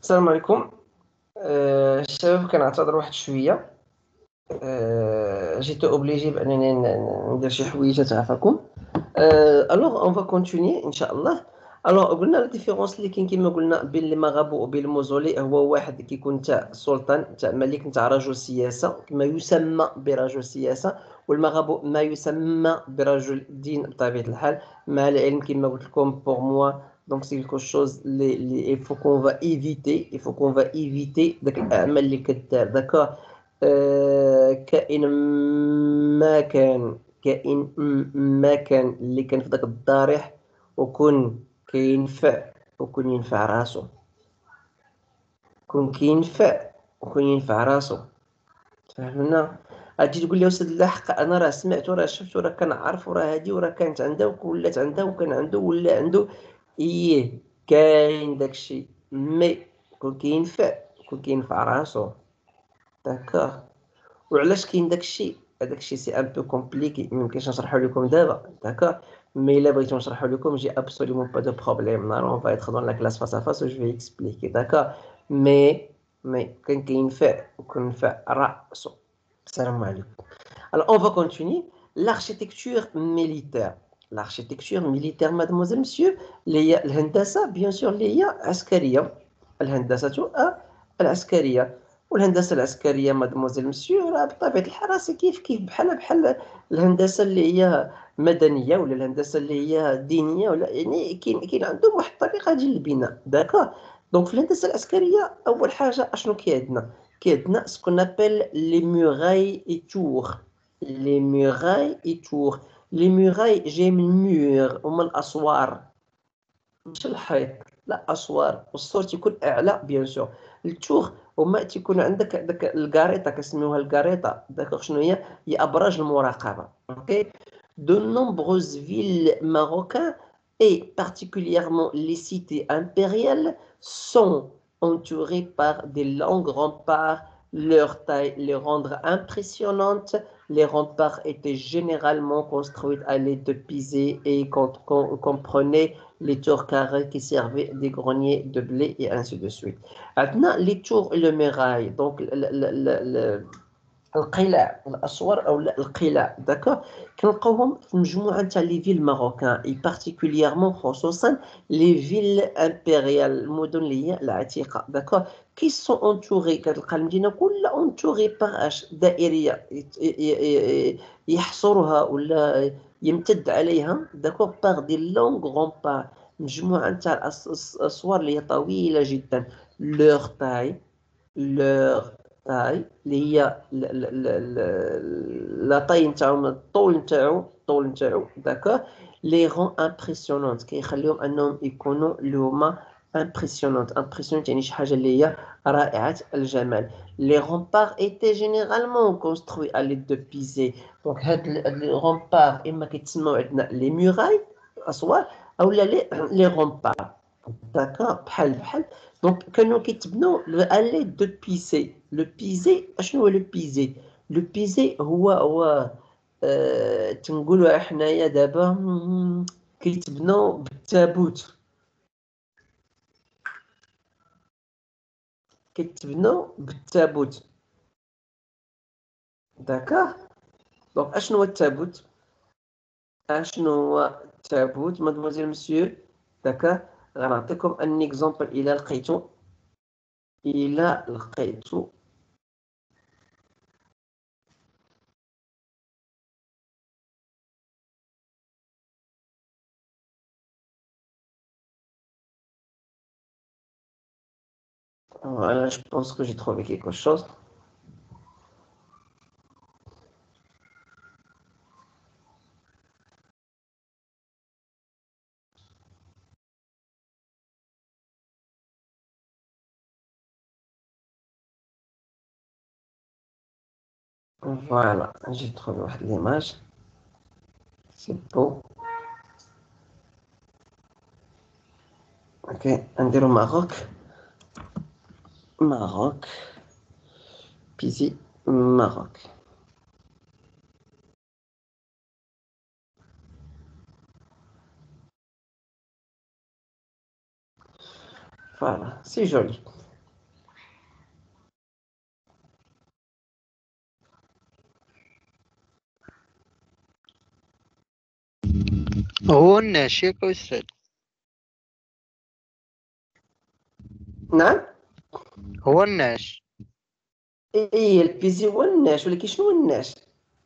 السلام عليكم. الشباب كنعتذر واحد شويه. جيت اوبليجي بانني ندير شي حويجه تعافاكم. الوغ اون فا كونتيني ان شاء الله. الوغ قلنا لا ديفيرونس اللي كاين كما قلنا بين المغابو وبين الموزولي هو واحد كيكون تاع سلطان تاع ملك تاع رجل سياسه كما يسمى برجل سياسه، والمغابو ما يسمى برجل دين بطبيعه الحال. مع العلم كما قلت لكم بور موا دونك سي كيلكو شوز لي il faut qu'on va éviter داك الاعمال اللي كدار داكور. كائن ما كان اللي كان في داك الضريح وكون ينفع راسو، كون ينفع راسو. فهمنا؟ غادي تقول لي استاذ الحق انا راه سمعت وراه شفت وراه كنعرف وراه هادي وراه كانت عندها ولات عندها وكان عنده ولا عنده. ايه كاين داكشي مي كون كينفع راسو. داكوغ. وعلاش كاين داكشي؟ هذاكشي سي ان بو كومبليكي ميمكنش نشرحو لكم دابا داكوغ. مي الا بغيتو نشرحو لكم جي ابسوليومون با دو بروبليم. نهار فا ايتر دون لا كلاس فاس ا فاس و جو في اكسبليكي داكوغ. مي كان كينفع وكنفع راسو. السلام عليكم. Alors, on va continuer. L'architecture militaire. L'architecture militaire, mademoiselle, monsieur, الهندسة bien sûr اللي هي عسكرية. الهندسة العسكرية. والهندسة العسكرية mademoiselle, monsieur راه بطبيعة الحال راه كيف بحال الهندسة اللي هي مدنية ولا الهندسة اللي هي دينية ولا يعني كاين عندهم واحد الطريقة ديال البناء داكوغ. دونك في الهندسة العسكرية أول حاجة أشنو كاين عندنا سكون أبل لي موراي إي تور. لي موراي إي تور. لي موراي جاي من مور هما الأسوار ماشي الحيط، لا أسوار، والسور تيكون أعلى بيان سور. التور هما تيكون عندك داك الكاريطة كنسميوها الكاريطة داكوغ. شنو هي أبراج المراقبة. اوكي. De nombreuses villes marocaines et particulièrement les cités impériales sont entourées par des longs remparts. Leur taille les rendre impressionnantes. Les remparts étaient généralement construits à l'aide de pisés et comprenaient les tours carrées qui servaient des greniers de blé et ainsi de suite. Maintenant, les tours et le muraille, donc القلاع الاسوار او القلاع داكوغ كنلقاوهم في مجموعه تاع لي فيل ماروكان اي بارتيكوليرمون خصوصا لي فيل امبيريال المدن اللي هي العتيقه داكوغ كي سون اونتوري. كتلقى المدينه كلها اونتوري باغ اش دائريه يحصرها ولا يمتد عليها داكوغ باغ دي لونغ رومبار مجموعه تاع الاسوار اللي هي طويله جدا. لور تاي اللي هي لا طاي نتاعهم الطول نتاعو داكوغ لي غون امبرسيونونت كيخليهم انهم يكونوا اللي هما امبرسيونونت يعني شي حاجه اللي هي رائعه الجمال. لي رومبار ايتي جينيرالمون كونستروي ا ليد دو بيزي. دونك هاد لي رومبار اما كيتسموا عندنا لي موراي الاسوار اولا لي رومبار داكوغ بحال. دونك كانوا كيتبنوا à l'aide de بيزي. لو بيزي اشنو هو لو بيزي؟ لو بيزي هو تنقولوا حنايا دابا كيتبنوا بالتابوت. داكوغ. دونك اشنو هو التابوت؟ مادموزيل مسيو داكوغ. غنعطيكم ان اكزومبل الى لقيتو. Voilà, je pense que j'ai trouvé quelque chose. Voilà, j'ai trouvé l'image. C'est beau. Ok, نديرو Maroc. Pizi, Maroc. Voilà, c'est joli. هو الناش ياك أستاذ؟ نعم. هو الناش. ايه البيزي هو الناش، ولكن شنو هو الناش؟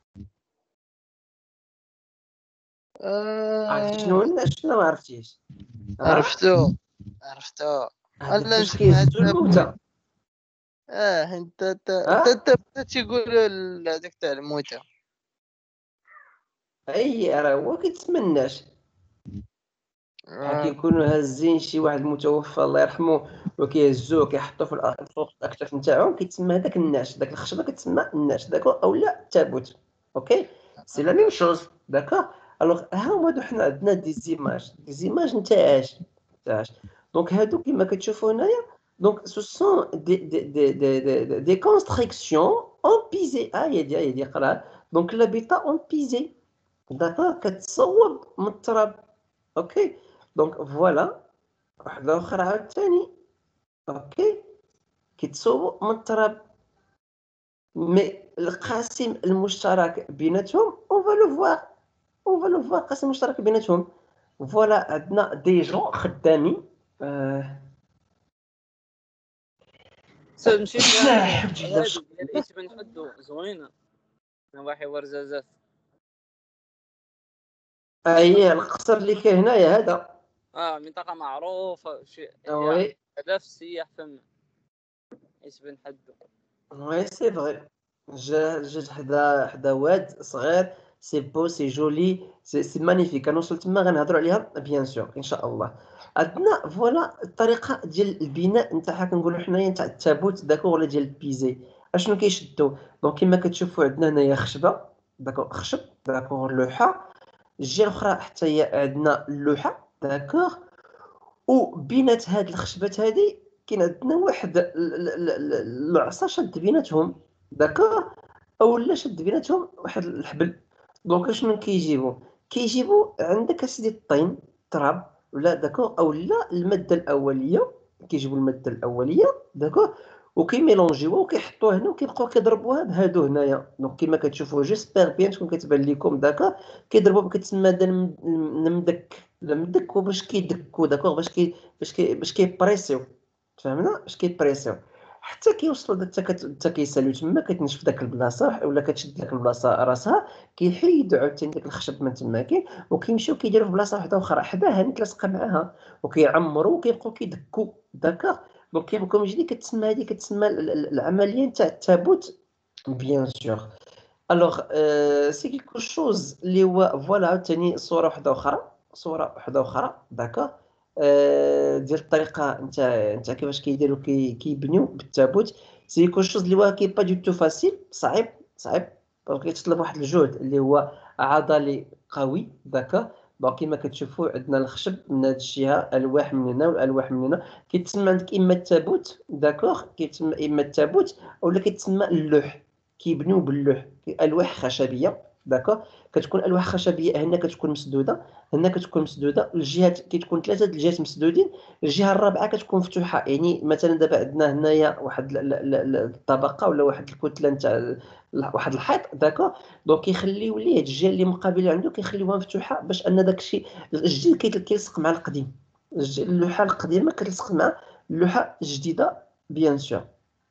عرفتي شنو هو الناش ولا ما عرفتيش؟ عرفتو عرفتو. هذاك انا واش نسمع كيهزو الموتى. ها انت تيقولوا هذاك تاع الموتى. اي راه هو كيتسمى الناش. بحال آه. كيكونوا هازين شي واحد متوفى الله يرحمه وكيهزوه كيحطوه فوق الاكتاف نتاعهم، كيتسمى هذاك الناش. داك الخشبه كتسمى الناش، داكو اولا التابوت. اوكي سي لا ميم شوز. داكوغ. الوغ ها هما حنا عندنا دي زيماج نتاعش. دونك هادو كيما كتشوفوا هنايا، دونك سو سون دي كونستركسيون اون بيزي. هي دي قراها. دونك لابيتا اون بيزي. داكوغ كتصوب من التراب. اوكي دونك فوالا واحدة أخرى عاوتاني. اوكي كيتصوبوا من التراب. مي القاسم المشترك بيناتهم اون فالو فوار القاسم المشترك بيناتهم. فوالا عندنا دي جون خدامين. مشيت حبيت الله هذه ديال ايش بنحدو زوينه، نواحي ورزازات. هي القصر اللي كاين هنايا هذا. منطقه معروفه شي وي آلاف السياح فما ايش بنحدو. وي سي فغي. جات حدا واد صغير. سي بو سي جولي سي مانيفيك. كنوصل تما غنهضروا عليها بيان سور ان شاء الله. عندنا فوالا الطريقه ديال البناء نتاعها كنقولوا حنايا نتاع التابوت داكو ولا ديال البيزي. اشنو كيشدوا؟ دونك كما كتشوفوا عندنا هنايا خشبه. داكو خشب. داكو اللوحه. الجهه الاخرى حتى هي عندنا اللوحه. داكوغ. وبينات هاد الخشبات هادي كاين عندنا واحد العصا شاد بيناتهم. داكوغ. اولا شاد بيناتهم واحد الحبل. دونك شنو كيجيبوا عندك اسيدي الطين التراب ولا داكوغ اولا الماده الاوليه. كيجيبوا الماده الاوليه. داكوغ. وكيميلونجيوها وكيحطوها هنا وكيبقاو كيضربوها بهادو هنايا. دونك كما كتشوفوا جيسبر بيان تكون كتبان لكم. داكوغ. كيضربوا كتسمى هذا المدك وباش كيدكوا. داكوغ باش كيبريسيو. فهمنا باش كيبريسيو حتى كيوصلوا حتى كيساليو تما كتنشف داك البلاصه ولا كتشد داك البلاصه راسها. كيحيدوا عاوتاني داك الخشب من تما كاين وكيمشيو كيديروا في بلاصه واحده اخرى حداها متلاصقه معاها وكيعمروا وكيبقاو كيدكوا. داكوغ. دونك كيما جدي كتسمى هذه كتسمى العمليه نتاع التابوت بيان سور. الوغ سي كيلكو شوز اللي هو فوالا عاوتاني صوره واحده اخرى. داكوغ. ديال الطريقه نتاع كيفاش كيديروا كيبنيو بالتابوت. سي كيلكو شوز اللي هو كي با دو تو فاسيل. صعيب. دونك كيتطلب واحد الجهد اللي هو عضلي قوي. داكوغ. دونك كيما كتشوفوا عندنا الخشب من هاد الجهه، الواح من هنا والالواح من هنا. كيتسمى عندك اما التابوت. داكوغ. كيتسمى اما التابوت اولا كيتسمى اللوح. كيبنيو باللوح الواح خشبيه. داكوغ. كتكون الواح خشبيه هنا كتكون مسدوده. هنا كتكون مسدوده الجهات كتكون ثلاثه الجهات مسدودين. الجهه الرابعه كتكون مفتوحه. يعني مثلا دابا عندنا هنايا واحد الطبقه ولا واحد الكتله نتاع واحد الحيط. داكوغ. دونك كيخليو ليه الجهه اللي مقابله عنده كيخليوها مفتوحه باش ان داك الشيء الجديد كيلصق مع القديم. اللوحه القديمه كتلصق مع اللوحه الجديده بيان سور.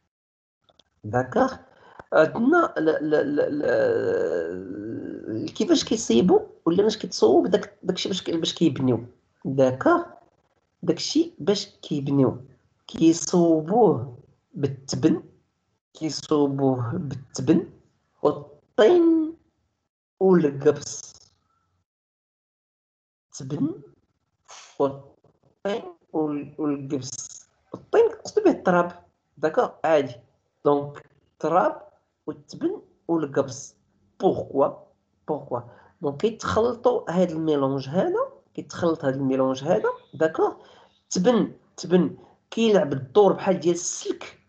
داكوغ. عندنا كيفاش كيصيبوا ولا باش كيتصوب داكشي باش كيبنيو. داكوغ. داكشي باش كيبنيو كيصوبوه بالتبن. والطين والقبص. التبن والطين والقبص. الطين قصدو به التراب. داكوغ عادي. دونك التراب والتبن والقبص. بوركوا دونك كيتخلطوا هاد الميلونج هذا. داكوغ. تبن كيلعب الدور بحال ديال السلك.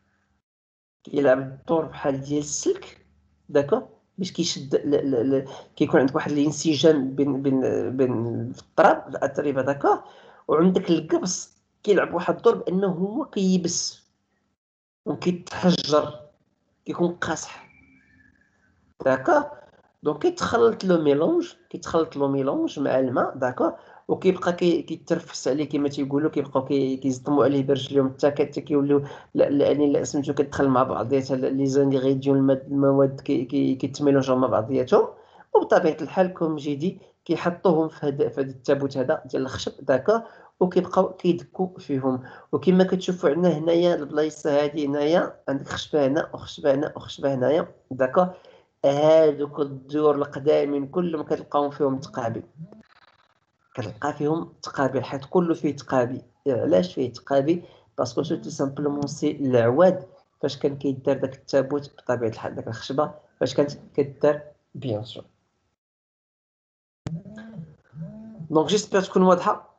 داكوغ. باش كيشد كيكون عندك واحد الانسجام بين في التراب الاتربه. داكوغ. وعندك القبص كيلعب واحد الدور بانه هو كيبس وكيتحجر كيكون قاصح. داكوغ. دونك كيتخلط لو ميلونج مع الماء داكور، وكيبقى كيترفس عليه كما تيقولوا، كيبقاو كيصدموا عليه برجليهم حتى كيوليو يعني سميتو كتدخل مع بعضياتها لي زانغريديون المواد كيتميلونجاو مع بعضياتهم، وبطبيعة الحال كوم جيدي كيحطوهم في هذا التابوت هذا ديال الخشب داكور، وكيبقاو كيدكوا فيهم. وكما كتشوفوا عندنا هنايا البلايصه هذه، هنايا عندك خشبه هنا وخشبه هنا وخشبه هنايا داكور، هادوك الدور القدامين كلهم كتلقاهم فيهم تقابي، كتلقى فيهم تقابي، الحيط كله فيه تقابي. علاش فيه تقابي؟ باسكو سو سامبلومون سي العواد فاش كان كيدار داك التابوت بطبيعه الحال، داك الخشبه فاش كانت كدار بيان سور. دونك جيسبيغ تكون واضحه.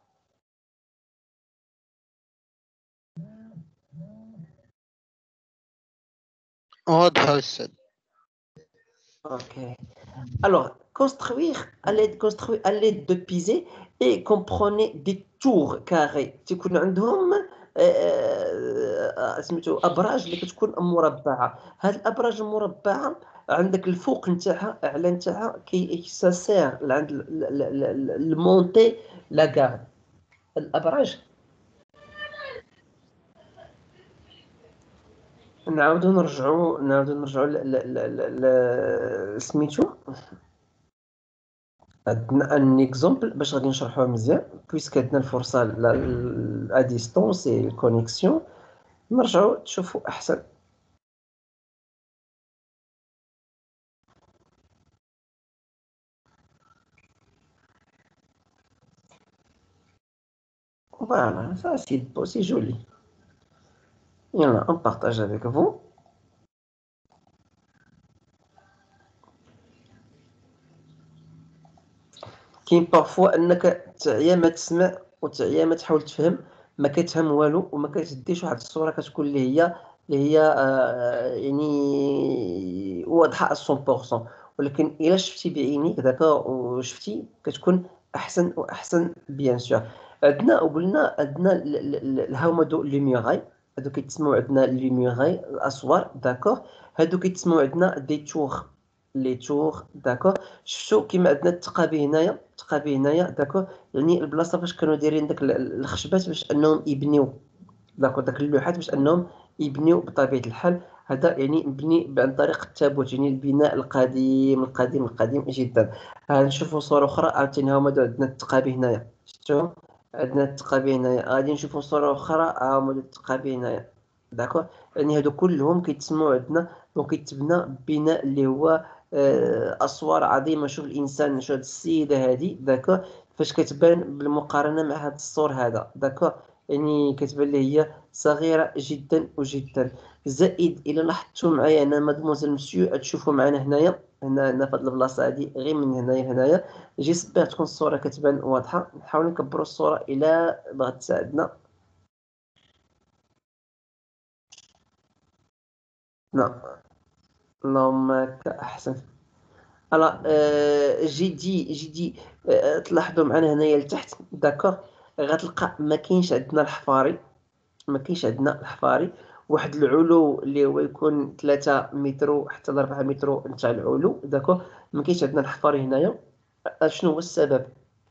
واضحة أستاذ. Ok. Alors, construire à l'aide de pisé et comprenez des tours carrés. تكون عندهم سميتو ابراج اللي كتكون مربعه. هاد الابراج المربعه عندك الفوق نتاعها، اعلى نتاعها كيساسير عند المونتي لا غار. الابراج نعاودو نرجعو سميتو عندنا ان اكزومبل باش غادي نشرحوها مزيان، بويسك عندنا الفرصه ا ديستونس اي الكونيكسيون، نرجعو تشوفوا احسن. Voilà, ça c'est joli. Yalla, on partage avec vous. كاين بارفوا انك تعيا ما تسمع وتعيا ما تحاول تفهم، ما كتفهم والو وما كتديش واحد الصوره كتكون اللي هي يعني واضحه 100%، ولكن الا شفتي بعينيك داكور وشفتي كتكون احسن واحسن بيان سور. عندنا وقلنا عندنا هادو لوميغاي، هادو كيتسموا عندنا لوميغاي الاسوار داكور، هادو كيتسموا عندنا دي تور لي تور داكور. شفتوا كيما عندنا التقابي هنايا داكور، يعني البلاصه فاش كانوا دايرين داك الخشبات باش انهم يبنيو داكور، داك اللوحات باش انهم يبنيو بطبيعه الحال. هذا يعني مبني عن طريق التابوت، يعني البناء القديم القديم القديم جدا. نشوفوا صوره اخرى عاوتاني، هما عندنا التقابي هنايا، شفتوا عندنا التقابي هنايا. غادي نشوفوا صوره اخرى هما التقابي هنايا داكور، يعني هادو كلهم كيتسموا عندنا دونك كيتبنى بناء اللي هو اسوار عظيمه. شوف الانسان، شوف هاد السيده هادي داكور فاش كتبان بالمقارنه مع هاد السور هذا داكور، يعني كتبان لي هي صغيره جدا وجدا. زائد الى لاحظتوا معايا انا مادموزيل مسيو تشوفوا معنا هنا في هاد البلاصه هادي، غير من هنايا لهنايا. جيسبر تكون الصوره كتبان واضحه. نحاول نكبروا الصوره الى بغات تساعدنا. نعم، اللهم احسن. انا جي دي تلاحظوا معنا هنايا لتحت داكور، غتلقى ما كاينش عندنا الحفاري، واحد العلو اللي هو يكون 3 متر حتى ل 4 متر نتاع العلو داكور، ما كاينش عندنا الحفاري هنايا. شنو هو السبب؟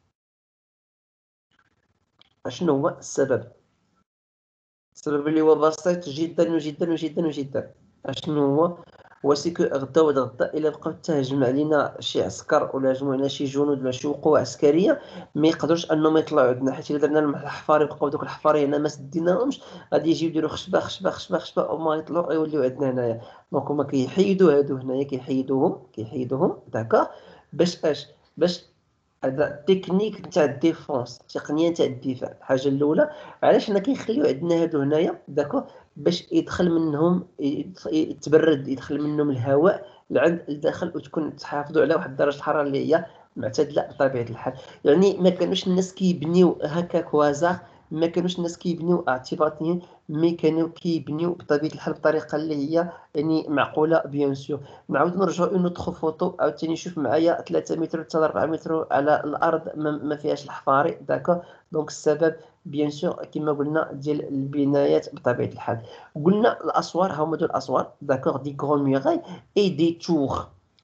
السبب اللي هو بسيط جدا وجدا وجدا وجدا. اشنو هو سيكو غدا الا بقاو تهجم علينا شي عسكر ولا هجموا علينا شي جنود ولا شي قوة عسكرية، ما يقدروش انهم يطلعوا عندنا، حيت الا درنا الحفاري بقاو دوك الحفاري هنا ما سديناهمش، غادي يجيو يديروا خشبه خشبه خشبه خشبه وما يطلعوا يوليو عندنا هنايا. دونك هما كيحيدوا هادو هنايا، كيحيدوهم داكوغ باش هذا تكنيك نتاع الديفونس، تقنيه نتاع الدفاع. الحاجه الاولى علاش حنا كنخليو عندنا هادو هنايا داكوغ، باش يدخل منهم يتبرد، يدخل منهم الهواء لعند الداخل، وتكون تحافظوا على واحد درجه الحراره اللي هي معتدله بطبيعه الحال. يعني ما كانوش الناس كيبنيو هكاك وازاغ، ما كانوش الناس كيبنيو اعتباطيين، مي كانوا كيبنيو بطبيعه الحال بطريقه اللي هي يعني معقوله بيان سور. نعاود نرجعوا اون اوتر فوتو عاوتاني، شوف معايا 3 متر حتى 4 متر على الارض ما فيهاش الحفاري داكور. دونك السبب بيان سور كما قلنا ديال البنايات بطبيعه الحال. قلنا الاسوار هما دو الاسوار داكور، دي غرون ميغاي اي دي تور.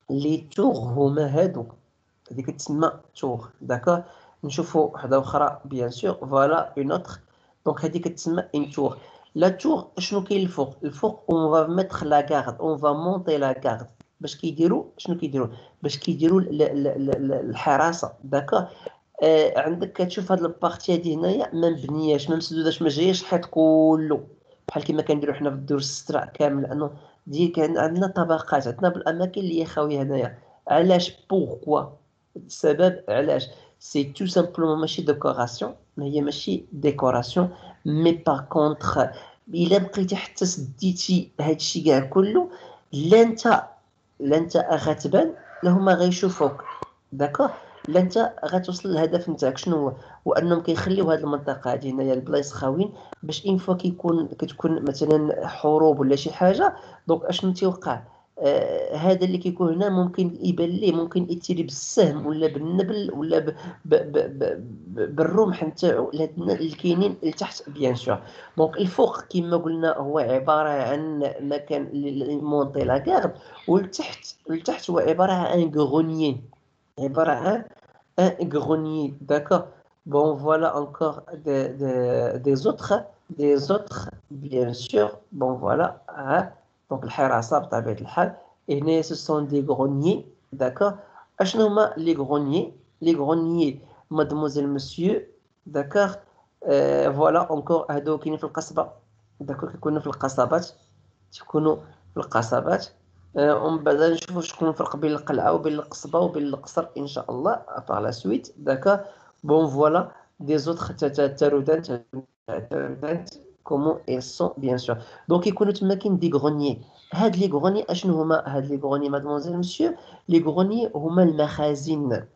لي تور هما هادو، هذه كتسمى تور. داكوغ، نشوفوا وحده اخرى بيان سور. فوالا اون اوتر. دونك هذه كتسمى اون تور. لا تور شنو كاين الفوق؟ الفوق اون فا ميتر لا غارد، اون فا مونتي لا غارد. باش كيديروا شنو كيديروا؟ باش كيديروا الحراسه. داكوغ. عندك كتشوف هاد البارتي هادي هنايا ما مبنياش، ما مسدوداش، ما جاياش الحيط كله بحال كيما كنديروا حنا في الدور الستراء كامل، لانه كان عندنا طبقات، عندنا بالاماكن اللي هي خاويه هنايا. علاش؟ بوركوا؟ السبب علاش سي تو سامبلومون ماشي ديكوراسيون، ما هي ماشي ديكوراسيون، مي باغ كونطخ الا بقيتي حتى سديتي هادشي كاع كله، لا انت غتبان، لا هما غيشوفوك. داكوغ. لا انت غتوصل للهدف نتاعك شنو هو انهم كيخليو هاد المنطقه هادي هنايا البلايص خاويين، باش اون فوا كتكون مثلا حروب ولا شي حاجه. دونك اشنو تيوقع؟ هذا اللي كيكون هنا ممكن يبان ليه، ممكن يتيري بالسهم ولا بالنبل ولا بالرمح نتاعو اللي كاينين لتحت بيان سور. دونك الفوق كما قلنا هو عباره عن مكان مونطي لا غارد، والتحت هو عباره عن غرونيي، عباره عن un grenier, d'accord. Bon, voilà encore des autres, bien sûr. Bon, voilà. Hein. Donc, الحراسة بطبيعة الحال. Et هنا ce sont des greniers, d'accord. أشنو هما les greniers? Les greniers, mademoiselle, monsieur, d'accord. Voilà encore هادو كاينين في القصبة، d'accord. كيكونوا في القصبات، تيكونوا في القصبات. ومن بعد نشوفوا شكون الفرق بين القلعه وبين القصبه وبين القصر ان شاء الله par la suite. D'accord. Bon, voilà des autres تارودانت comment ils sont bien sûr. Donc يكونوا تما كاين دي غرونيي. هاد لي غرونيي اشنو هما؟ هاد لي غرونيي مادموزيل مسيو، لي غرونيي هما المخازن.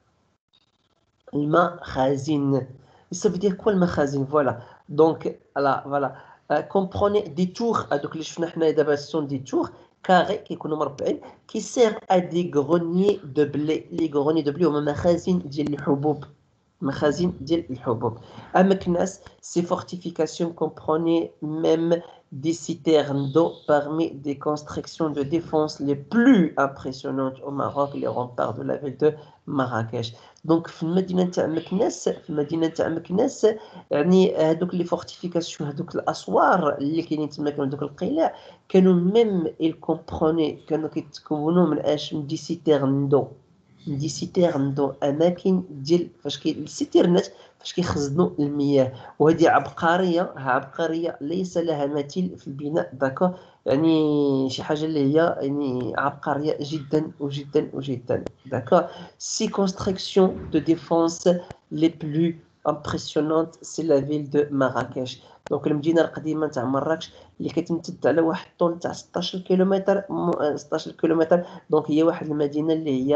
المخازن. ça veut dire quoi المخازن؟ فوالا. دونك فوالا comprenez des tours. هذوك اللي شفنا حنا دابا سون دي تور كاري كيكونوا مربعين، كي سير ا دي غرونيي دو بلي. لي غرونيي دو بلي هما مخازن ديال الحبوب، مخازن ديال الحبوب. أمكناس سي fortifications comprenaient même des citernes d'eau parmi des constructions de défense les plus impressionnantes au Maroc, les remparts de la ville de Marrakech. دونك في المدينه تاع مكناس، في المدينه تاع مكناس يعني هذوك لي فورتيفيكاسيون، هذوك الاسوار اللي كاينين تما، كانوا دوك القلاع كانوا ميم il comprenait، كانوا كيتكونوا من اش؟ من دي سيتيرن دو، دي سيتيرن دو، اماكن ديال فاش السيتيرنات فاش كيخزنوا المياه. وهذه عبقريه، عبقريه ليس لها مثيل في البناء. داكو. يعني شي حاجه اللي هي يعني عبقريه جدا وجدا وجدا. داكو. Six constructions de défense les plus impressionnantes, c'est la ville de Marrakech. دونك المدينه القديمه تاع مراكش اللي كتمتد على واحد الطول تاع 16 كيلومتر، 16 كيلومتر. دونك هي واحد المدينه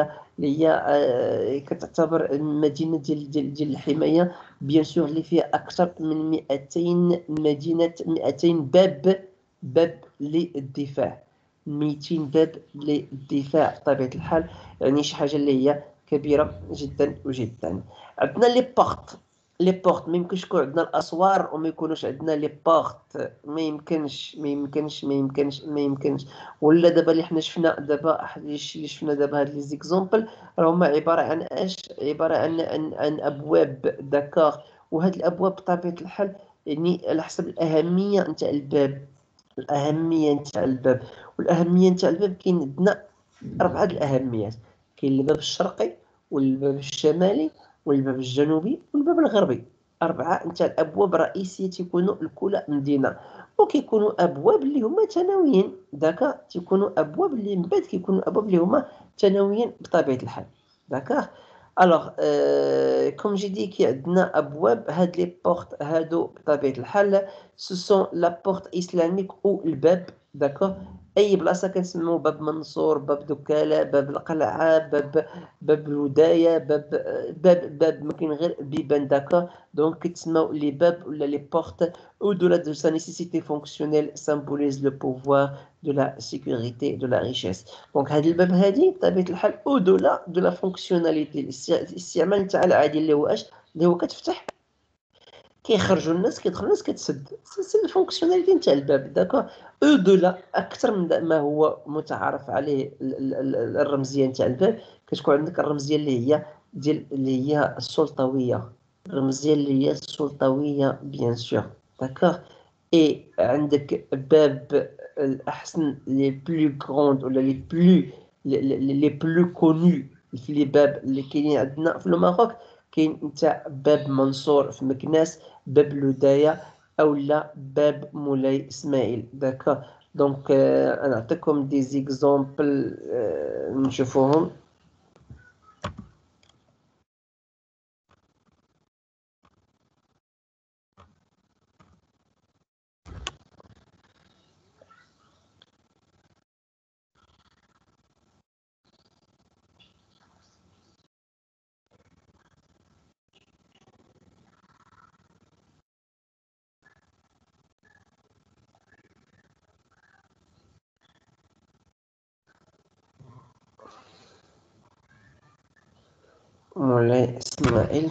اللي هي كتعتبر مدينه ديال الحمايه بيان سور، اللي فيها اكثر من 200 مدينه، 200 باب للدفاع، 200 باب للدفاع بطبيعه الحال. يعني شي حاجه اللي هي كبيره جدا وجدا. عندنا لي بورت. لي بورت ما يمكنش يكون عندنا الاسوار وما يكونوش عندنا لي بورت، ما يمكنش ما يمكنش ما يمكنش ما يمكنش. ولا دابا اللي حنا شفنا دابا، اللي شفنا دابا هاد لي زيكزامبل راهما عباره عن اش؟ عباره عن ابواب. داكوغ. وهاد الابواب بطبيعه الحال يعني على حسب الاهميه نتاع الباب، الاهميه نتاع الباب. والاهميه نتاع الباب كاين عندنا 4 الاهميات. كاين الباب الشرقي والباب الشمالي والباب الجنوبي والباب الغربي. 4 نتاع الابواب الرئيسيه تيكونوا لكل مدينه، وكيكونوا ابواب اللي هما ثانويين. داكا. تيكونوا ابواب اللي من بعد كيكونوا ابواب اللي هما ثانويين بطبيعه الحال. داكا. الوغ كوم جي دي كي عندنا ابواب. هاد لي بورت هادو بطبيعه الحال سو سون لا بورت اسلاميك او الباب. داكا. اي بلاصه كنسميو باب منصور، باب دكاله، باب القلعه، باب الودايه، باب ما كاين غير بيبان. داكا. دونك كيتسموا لي باب ولا لي بورت. au-delà de sa nécessité fonctionnelle symbolise le pouvoir de la sécurité de la richesse. دونك هاد الباب هادي بطبيعه الحال au-delà de la fonctionnalité، الاستعمال تاع العادي اللي هو اش؟ اللي هو كتفتح كيخرجوا الناس كيدخلوا الناس كتسد سي الفونكسيوناليتي نتاع الباب داكوغ. او دولا اكثر من ما هو متعارف عليه الرمزيه نتاع الباب، كتكون عندك الرمزيه اللي هي السلطويه، الرمزيه اللي هي السلطويه بيان سور داكوغ. اي عندك باب الاحسن لي بلو غروند ولا لي بلو كونو في لي باب اللي كاينين عندنا في الماروك. كاين نتاع باب منصور في مكناس، باب لودايا، او لا باب مولاي اسماعيل داكوغ. دونك انا نعطيكم دي زيكزامبل نشوفوهم. مولاي اسماعيل.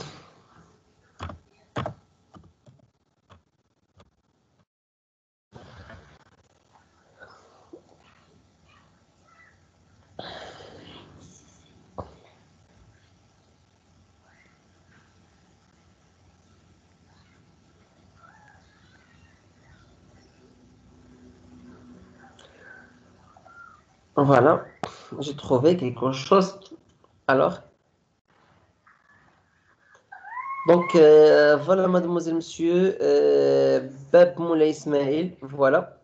Voilà, j'ai trouvé quelque chose. Alors, donc voilà, mademoiselle, monsieur, Bab Moulay Ismail, voilà.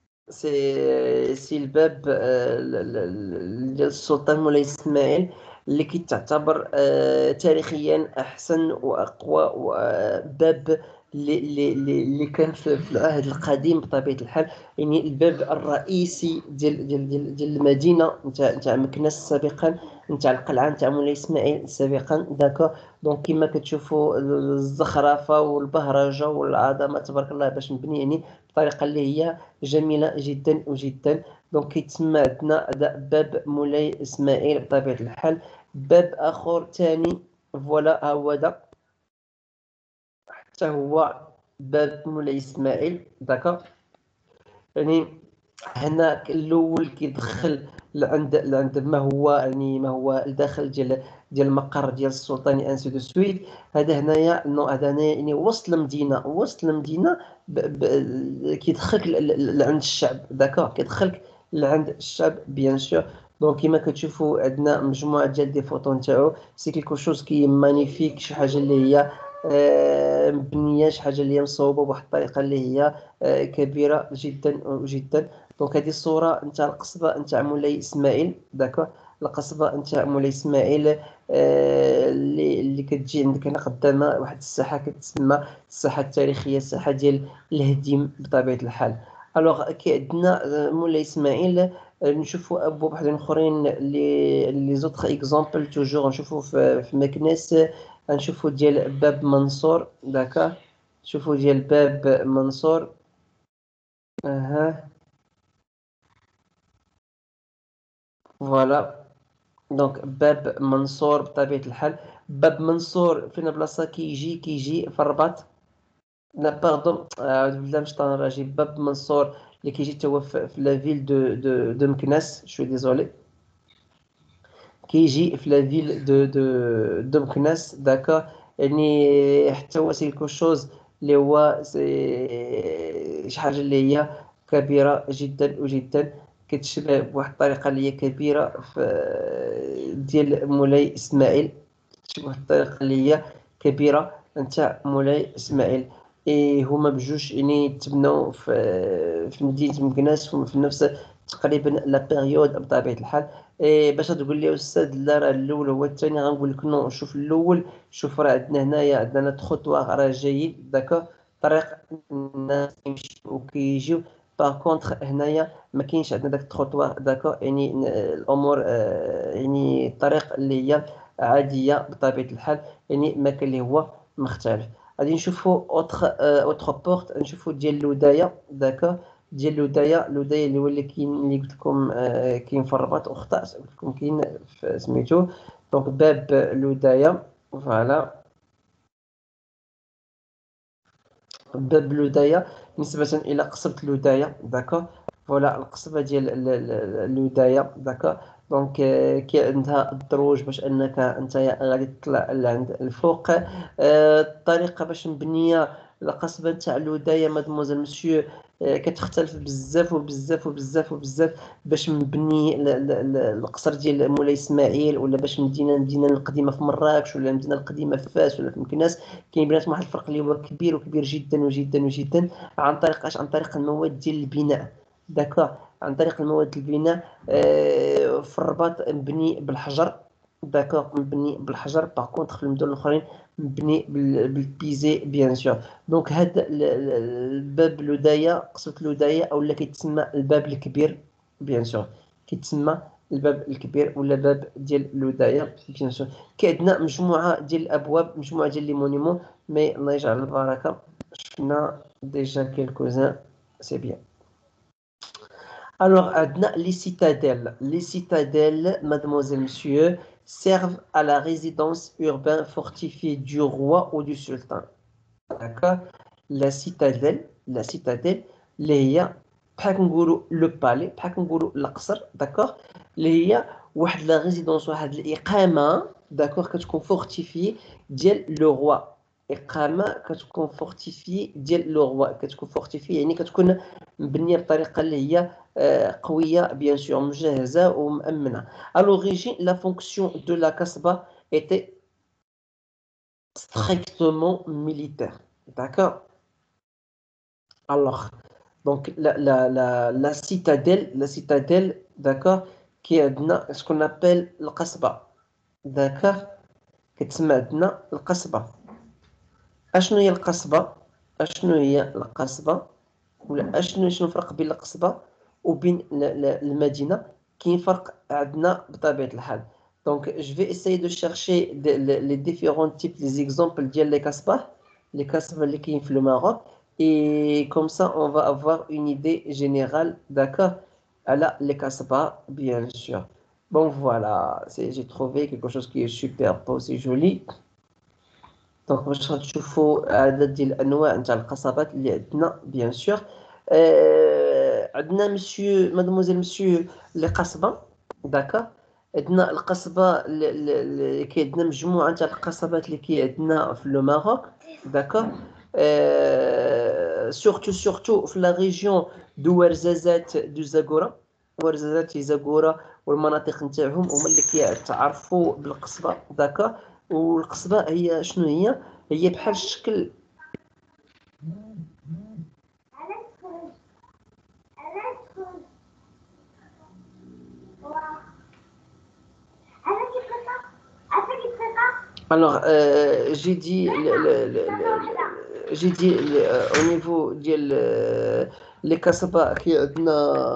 سي الباب ديال السلطان مولاي اسماعيل، اللي كيتعتبر تاريخيا احسن واقوى باب اللي كان في العهد القديم بطبيعه الحال. يعني الباب الرئيسي ديال المدينه نتاع مكناس سابقا، نتاع القلعه نتاع مولاي اسماعيل سابقا داكو. دونك كما كتشوفوا الزخرفه والبهرجه والعظمه تبارك الله باش مبني يعني بطريقه اللي هي جميلة جدا وجدا. دونك كيتسمى عندنا باب مولاي اسماعيل بطبيعة الحال. باب آخر ثاني فوالا ها هو دا، حتى هو باب مولاي اسماعيل داكا. يعني هنا الأول كيدخل لعند ما هو الداخل ديال المقر ديال السلطاني انسي دو سويت. هذا هنايا يعني وسط المدينه كيدخلك لعند الشعب داكوغ، كيدخلك لعند الشعب بيان سور. دونك كيما كتشوفوا عندنا مجموعه ديال دي فوتو نتاعو، سي كيلكو شوز كي مانيفيك، شي حاجه اللي هي مبنيه، شي حاجه اللي هي مصوبه بواحد الطريقه اللي هي كبيره جدا جدا. دونك هذه الصوره نتاع القصبه نتاع مولاي اسماعيل داكوغ. القصبه نتاع مولاي اسماعيل اللي كتجي عندك هنا قدامها واحد الساحه كتسمى الساحه التاريخيه، الساحه ديال الهديم بطبيعه الحال. الوغ كي عندنا مولاي اسماعيل نشوفوا ابواب وحدين اخرين لي زوتر اكزامبل توجور نشوفوا في مكناس. نشوفوا ديال باب منصور داكوغ، نشوفوا ديال باب منصور. اها فوالا. دونك باب منصور بطبيعة الحال. باب منصور فين بلاصة كيجي في الرباط. لا باردون، أعوذ بالله من الشيطان الرجيم. باب منصور اللي كيجي توا في لا فيل دو مكناس، شوي ديزولي، كيجي في لا فيل دو مكناس داكا. يعني حتى هو سي كو شوز اللي هو شي حاجة اللي هي كبيرة جدا وجدا، كتشبه بواحد الطريقة اللي هي كبيرة في ديال مولاي إسماعيل، كتشبه بواحد الطريقة اللي هي كبيرة نتاع مولاي إسماعيل. إي هما بجوج يعني تبناو في مدينة مكناس في نفس تقريبا لا بيريود بطبيعة الحال. باش تقول لي استاذ لا راه الاول هو الثاني، غنقول لك نو. شوف الاول، شوف راه عندنا هنايا عندنا تخطوار راه جيد داكوغ، طريق الناس يمشيو وكيجيو. باغ كونطخ هنايا ما كاينش عندنا داك التخطوار داكوغ. يعني الامور يعني الطريق اللي هي عاديه بطبيعه الحال، يعني ما كان اللي هو مختلف. غادي نشوفوا اوتر بورت، نشوفوا ديال لودايا داكوغ. ديال لودايا اللي هو اللي كاين اللي قلت لكم كاين في الرباط، واخطأت قلت لكم كاين في سميتو. دونك باب لودايا فوالا. باب الوداية نسبة إلى قصبة الوداية داكور. فوالا القصبة ديال الوداية داكور. دونك كي عندها الدروج باش انك انت غادي تطلع لعند الفوق. الطريقة باش مبنية القصبة تاع الوداية مادموزيل مسيو كتختلف بزاف وبزاف وبزاف وبزاف باش مبني القصر ديال مولاي اسماعيل، ولا باش المدينه القديمه في مراكش، ولا المدينه القديمه في فاس، ولا في مكناس. كاين بيناتهم واحد الفرق اللي هو كبير وكبير جدا وجدا وجدا. عن طريق اش؟ عن طريق المواد ديال البناء داكوغ. عن طريق المواد البناء في الرباط مبني بالحجر داكوغ، مبني بالحجر. باغ كونطخ في المدن الاخرين مبني بالبيزي بيان سور. دونك هاد الباب الودايه، قصبة الودايه، اولا كيتسمى الباب الكبير بيان سور، كيتسمى الباب الكبير ولا باب ديال الودايه بيان سور. كاين عندنا مجموعه ديال الابواب، مجموعه ديال لي مونيمون، مي الله يجعل البركه شفنا ديجا كيلكوزان سي بيان. Alors, les citadelles. Les citadelles, mademoiselle, monsieur, servent à la résidence urbaine fortifiée du roi ou du sultan. D'accord? La citadelle, اللي هي بحال كنقولوا لو بالي، بحال كنقولوا القصر داكوغ، اللي هي واحد لا ريزيدونس، واحد الاقامه داكوغ كتكون فورتيفي ديال لو روا. اقامه كتكون فورتيفي ديال لو روا، كتكون فورتيفي يعني كتكون مبنيه بطريقه اللي هي قويه بيان سور، مجهزه ومامنه. à l'origine la fonction de la casbah était strictement militaire. D'accord? Alors, donc la citadelle, d'accord, qui est ce qu'on appelle le qasba. D'accord? كتسمى عندنا القصبة. اشنو هي القصبة؟ اشنو هي القصبة؟ ولا شنو الفرق بين القصبة وبين المدينة؟ كاين فرق عندنا بطبيعة الحال. Donc je vais essayer de chercher les différents types, les exemples ديال les kasbah, les kasbah اللي كاين في المغرب. Et comme ça, on va avoir une idée générale, d'accord, à les kasbah, bien sûr. Bon, voilà, j'ai trouvé quelque chose qui est super beau, c'est joli. Donc, باش غتشوفوا عدد ديال الانواع نتاع القصبات اللي عندنا بيان سور. عندنا مسيو مادموزيل مسيو لي قصبه داكا. عندنا القصبه اللي عندنا مجموعه نتاع القصبات اللي عندنا في لو ماروك داكا. سورتو في لا ريجيون دو ورزازات دو زاكورا. ورزازات زاكورا والمناطق نتاعهم هما اللي كيتعرفوا بالقصبه داكا. والقصبه هي شنو هي؟ هي بحال الشكل Alors, j'ai dit au niveau les kasbah qui عندنا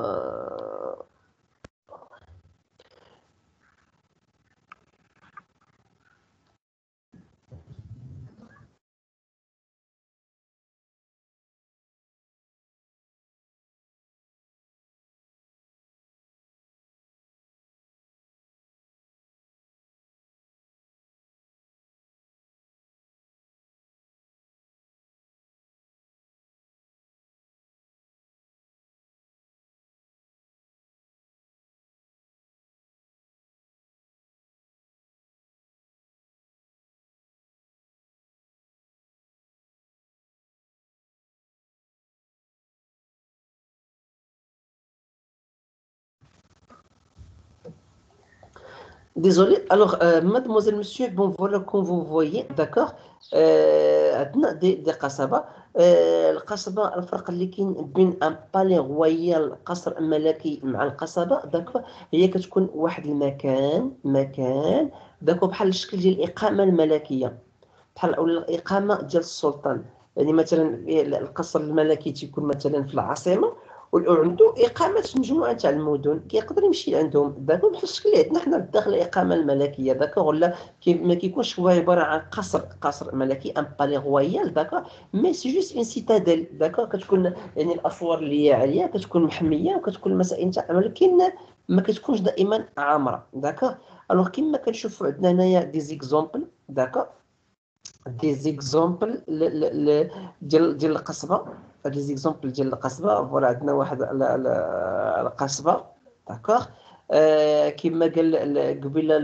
Désolé. Alors, mademoiselle, monsieur, bon, voilà, comme vous voyez, d'accord, عندنا دي قصبة. القصبة الفرق اللي كاين بين ان بالي رويال قصر ملكي مع القصبة داكو، هي كتكون واحد مكان داكو بحال الشكل ديال الإقامة الملكية، بحال أو الإقامة ديال السلطان. يعني مثلا القصر الملكي تيكون مثلا في العاصمة، وعنده إقامة في مجموعة تاع المدن كيقدر يمشي عندهم داكو، بحال الشكل اللي عندنا حنا داخل الإقامة الملكية داكو. ولا ما كيكونش هو عبارة عن قصر ملكي ان بالي رويال داكو، مي سي جوست اون سيتاديل داكو. كتكون يعني الأسوار اللي هي عالية كتكون محمية، وكتكون المسائل تاع، ولكن ما كتكونش دائما عامرة داكو. الوغ كيما كنشوفوا عندنا هنايا دي زيكزومبل داكو. دي زيكزومبل ديال القصبه. هاد لي زيكزومبل ديال القصبه فوالا عندنا واحد القصبه داكوغ. كما قال قبيله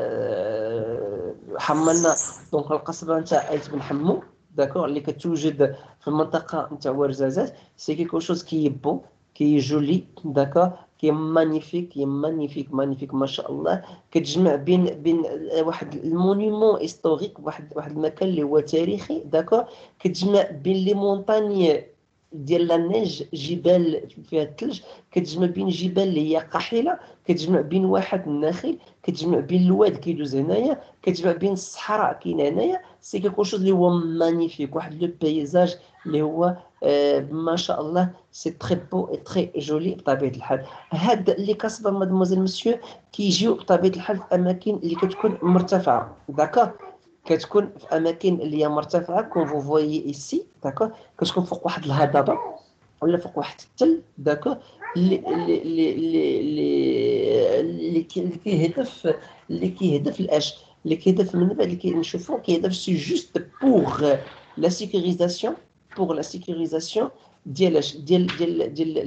حملنا دونك القصبه نتاع ايت بن حمو داكوغ اللي كتوجد في المنطقه نتاع ورزازات. سي كيكو شوز كي بو كي جولي داكوغ كي مانيفيك ما شاء الله. كتجمع بين واحد المونيمون هيستوريك واحد المكان اللي هو تاريخي داكوغ. كتجمع بين لي مونطاني ديال لا نيج جبال فيها الثلج. كتجمع بين جبال اللي هي قحيله. كتجمع بين واحد النخيل. كتجمع بين الواد كيدوز هنايا. كتجمع بين الصحراء كاين هنايا. سي كيكو شوز اللي هو مانيفيك واحد لو بيزاج اللي هو ما شاء الله. سي تري بو اي تري جولي بطبيعه الحال. هاد لي كاسبا مادموزيل مسيو كيجيو بطبيعه الحال في اماكن اللي كتكون مرتفعه داكوغ. كتكون في اماكن اللي هي مرتفعه كون فو فويي ايسي داكوغ. كتكون فوق واحد الهضبه ولا فوق واحد التل داكوغ اللي كيهدف الاش اللي كيهدف من بعد اللي كنشوفو كيهدف سي جوست بوغ لا سيكوريزاسيون ديال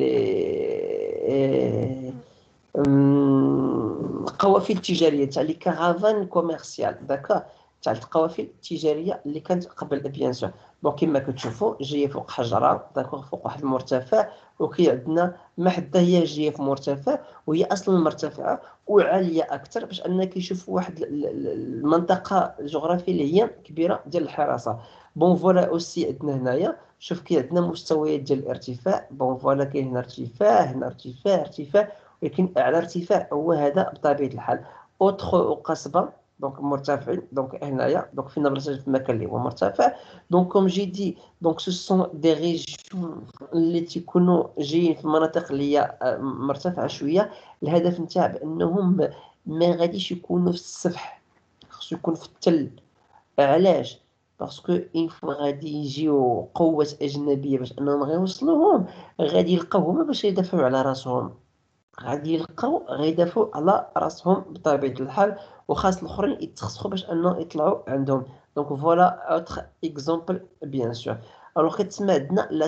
القوافل التجاريه تاع لي كارافان كوميرسيال داكوغ. تاع القوافل التجاريه اللي كانت قبل بيان سور. دونك كما كتشوفوا جايه فوق حجره داكوغ فوق واحد المرتفع. وكي عندنا ما حتى هي جايه في مرتفع وهي اصلا مرتفعه وعاليه اكثر باش اننا كيشوفوا واحد المنطقه الجغرافيه اللي هي كبيره ديال الحراسه. بون فوالا اوسي عندنا هنايا شوف كي عندنا مستويات ديال الارتفاع. بون فوالا كاين هنا ارتفاع ولكن اعلى ارتفاع هو هذا بطبيعه الحال. اوتر قصبه دونك مرتفعين دونك هنايا دونك فينا بلاصه في المكان اللي هو مرتفع. دونك كوم جي دي دونك سو سون دي ريجيون اللي تيكونوا جايين في المناطق اللي هي مرتفعه شويه. الهدف نتاع بانهم ما غاديش يكونوا في السفح خصو يكون في التل. علاش؟ باسكو اين فوا غادي يجيو قوة أجنبية باش أنهم غيوصلوهم غادي يلقاو هما باش يدافعوا على راسهم. غيدافعوا على راسهم بطبيعة الحال وخاص الآخرين يتخسخوا باش أنهم يطلعوا عندهم. دونك فوالا أوتر إكزومبل بيان سور. ألوغ كتسمى عندنا لا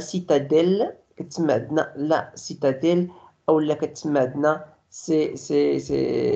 سيتاديل أولا كتسمى عندنا سي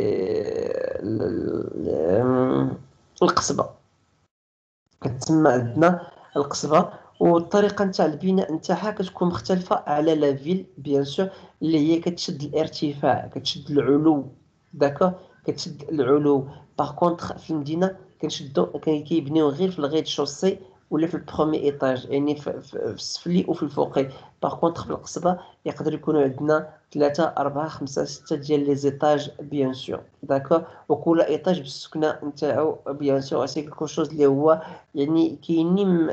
القصبة. كتسمى عندنا القصبه والطريقه نتاع البناء نتاعها كتكون مختلفه على لا فيل بيان سور اللي هي كتشد الارتفاع كتشد العلو داكوغ. كتشد العلو باغ كونطخ في المدينه كنشدو كيبنيو غير في الغيد شوسي ولا في البرومي ايطاج يعني في السفلي وفي الفوقي. باغ كونطخ في القصبه يقدر يكونوا عندنا 3 4 5 6 ديال لي زيطاج بيان سور داكوغ. وكل ايطاج بالسكنه نتاعو بيان سور. سي كيكو شوز اللي هو يعني كينم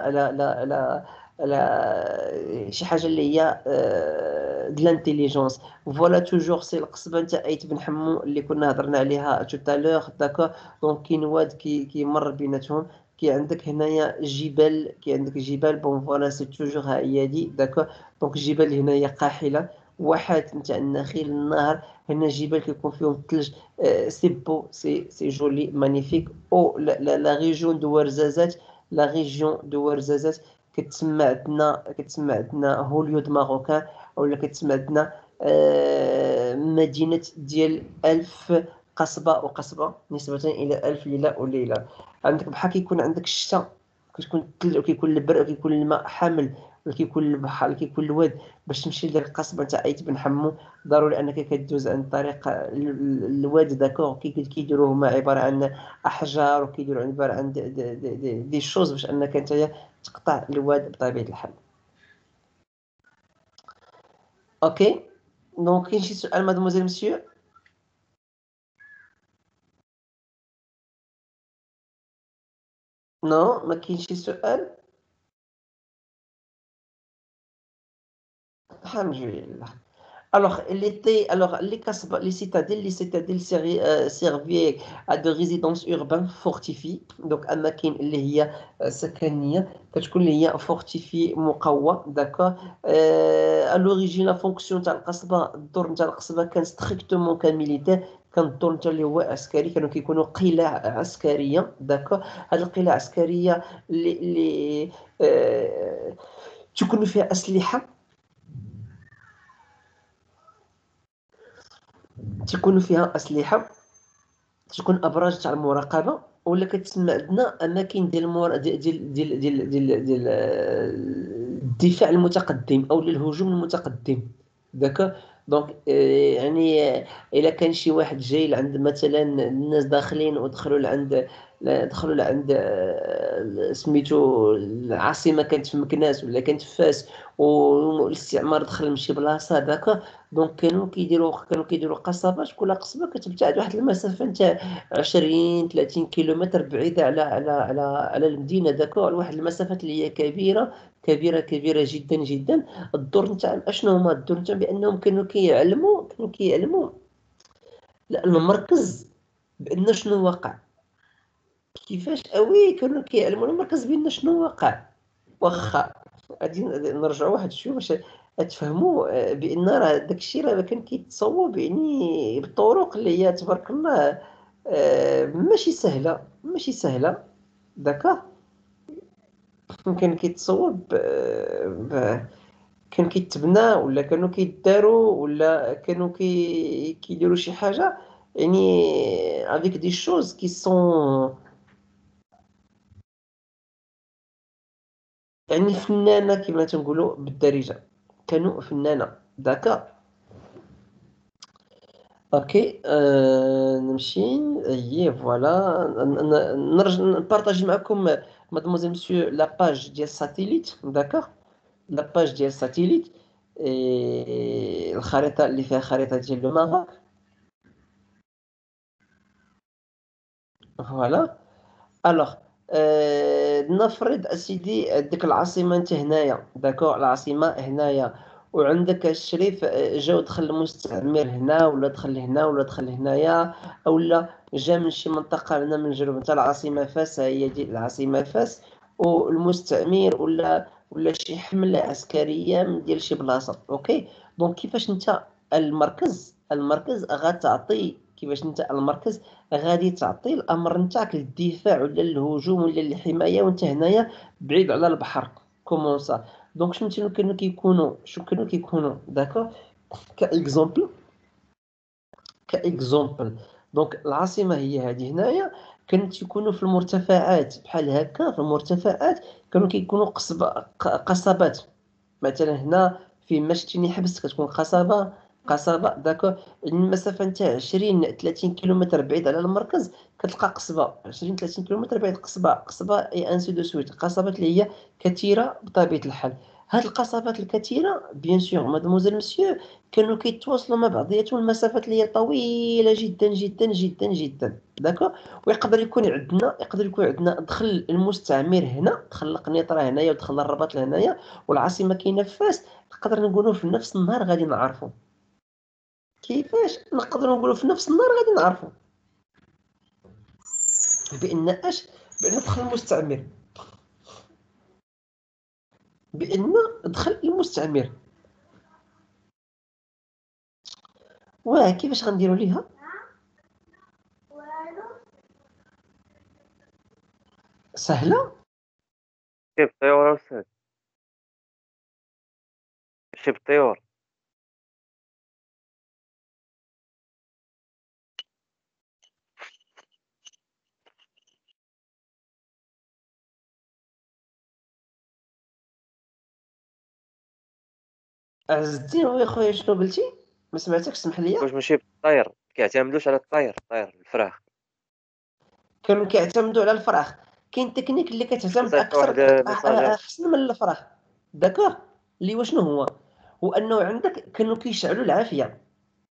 على شي حاجه اللي هي د لانتيليجونس. فوالا توجور سي القصبه نتاع ايت بن حمو اللي كنا هضرنا عليها توتالور داكوغ. دونك كاين واد كيمر بيناتهم. كي عندك هنايا جبال بون فوالا سي توجور ها هي دي داكوغ. دونك الجبال هنايا قاحله واحات نتاع النخيل النهر. هنا جبال كيكون فيهم الثلج. سي بو سي جولي مانيفيك. او لا ريجيون دو ورزازات كتسمى عندنا هوليود ماروكان ولا كتسمى عندنا مدينه ديال 1000 قصبه وقصبه نسبه الى 1000 ليله وليله. عندك بحال كيكون عندك الشتاء كتكون الثلج وكيكون البرد وكيكون الماء حامل وكيكون البحر وكيكون الواد. باش تمشي لديك القصبه تاع ايت بن حمو ضروري انك كدوز عن طريق الواد داكوغ. كيديروا هما عباره عن احجار وكيديروا عباره عن دي شوز باش انك انت تقطع الواد بطبيعه الحال. اوكي دونك كاين شي سؤال مادموزيل مسيو؟ نو ما كاينش شي سؤال. الحمد لله. Alors, les citadelles servaient à de résidences urbaines fortifiées. Donc, أماكن اللي هي سكنية كتكون اللي هي fortifiée مقوى d'accord. À l'origine la fonction تاع القصبة الدور نتاع القصبة كان strictement كميليتير كان الدور نتاع اللي هو عسكري، كانوا كيكونوا قلاع عسكريه. داكوغ، هاد القلاع العسكريه اللي تكون فيها اسلحه، تكون ابراج تاع المراقبه، ولا كتسمى عندنا اماكن ديال الدفاع المتقدم او الهجوم المتقدم. داك دونك يعني الا كان شي واحد جاي لعند مثلا الناس داخلين ودخلوا لعند سميتو العاصمه كانت في مكناس ولا كانت في فاس، والاستعمار دخل من شي بلاصه. داك دونك كانوا كيديروا قصبات، كل قصبه كتبتعد واحد المسافه نتاع 20 30 كيلومتر بعيده على المدينه. داكور، واحد المسافات اللي هي كبيره جدا جدا. الدور نتاعهم اشنو هما؟ الدور نتاعهم بانهم كانوا كيعلموا لا المركز بان شنو واقع، كيفاش كانوا كيعلموا المركز بان شنو واقع. واخا غادي نرجعوا واحد شويه باش تفهموا بان راه داكشي راه كان كيتصوب يعني بطرق اللي هي تبارك الله ماشي سهله. داكا كان كيتصوب كان كيتبنى، ولا كانوا كيداروا، ولا كانوا كيديروا شي حاجه يعني avec des choses qui sont يعني فنانه كما تنقولوا بالدارجه، كانوا فنانه. داكا اوكي نمشي. اي فوالا نرجع نبارطاجي معكم مادموزيل مسيو لا باج ديال ساتيليت. داكا لا باج ديال ساتيليت، الخريطه اللي فيها خريطه ديال لو ماروك. فوالا الوغ نفرض اسيدي ديك العاصمه انت هنايا. داكوغ، العاصمه هنايا، وعندك الشريف جاو دخل المستعمر هنا، ولا دخل هنا، ولا دخل هنايا، اولا جا من شي منطقه هنا من الجنوب نتاع العاصمه فاس، هي ديال العاصمه فاس، والمستعمر ولا شي حمله عسكريه من ديال شي بلاصه. اوكي دونك كيفاش انت المركز غتعطي، كيفاش انت المركز غادي تعطي الامر نتاعك للدفاع ولا للهجوم ولا للحمايه، وانت هنايا بعيد على البحر. كومون سا؟ دونك شنو كانوا كيكونوا داكور. كاكزومبل دونك العاصمه هي هذه هنايا، كانت يكونوا في المرتفعات بحال هكا. في المرتفعات كانوا كيكونوا قصبات. مثلا هنا فين ما شتيني حبس كتكون قصبه. داكور، المسافه نتاع 20 30 كيلومتر بعيد على المركز كتلقى قصبه، 20 30 كيلومتر بعيد قصبه اي انسي دو سويت. قصبات اللي هي كثيره بطبيعه الحال. هاد القصبات الكثيره بيان سور مادموزيل مسيو كانوا كيتواصلوا مع بعضياتهم المسافات اللي هي طويله جدا جدا جدا جدا. داكور، يقدر يكون عندنا دخل المستعمر هنا، دخل القنيطره هنايا، ودخل الرباط لهنايا، والعاصمه كاينه في فاس. نقدر نقولوا في نفس النهار غادي نعرفوا. كيفاش نقدروا نقولوا في نفس النهار غادي نعرفوا بان دخل المستعمر، بان دخل المستعمر. واه كيفاش غنديروا ليها؟ سهله. شي بالطيور أستاذ، شي بالطيور. عز الدين ويا خويا شنو قلتي؟ ما سمعتكش، سمح لي. واش ماشي بالطير؟ كيعتمدوش على الطير الفراخ. كانوا كيعتمدوا على الفراخ. كاين تكنيك اللي كتعتمد وصيفط اكثر واحد ميساجير. احسن من الفراخ. داكوغ، اللي هو شنو هو انه عندك كانوا كيشعلوا العافيه.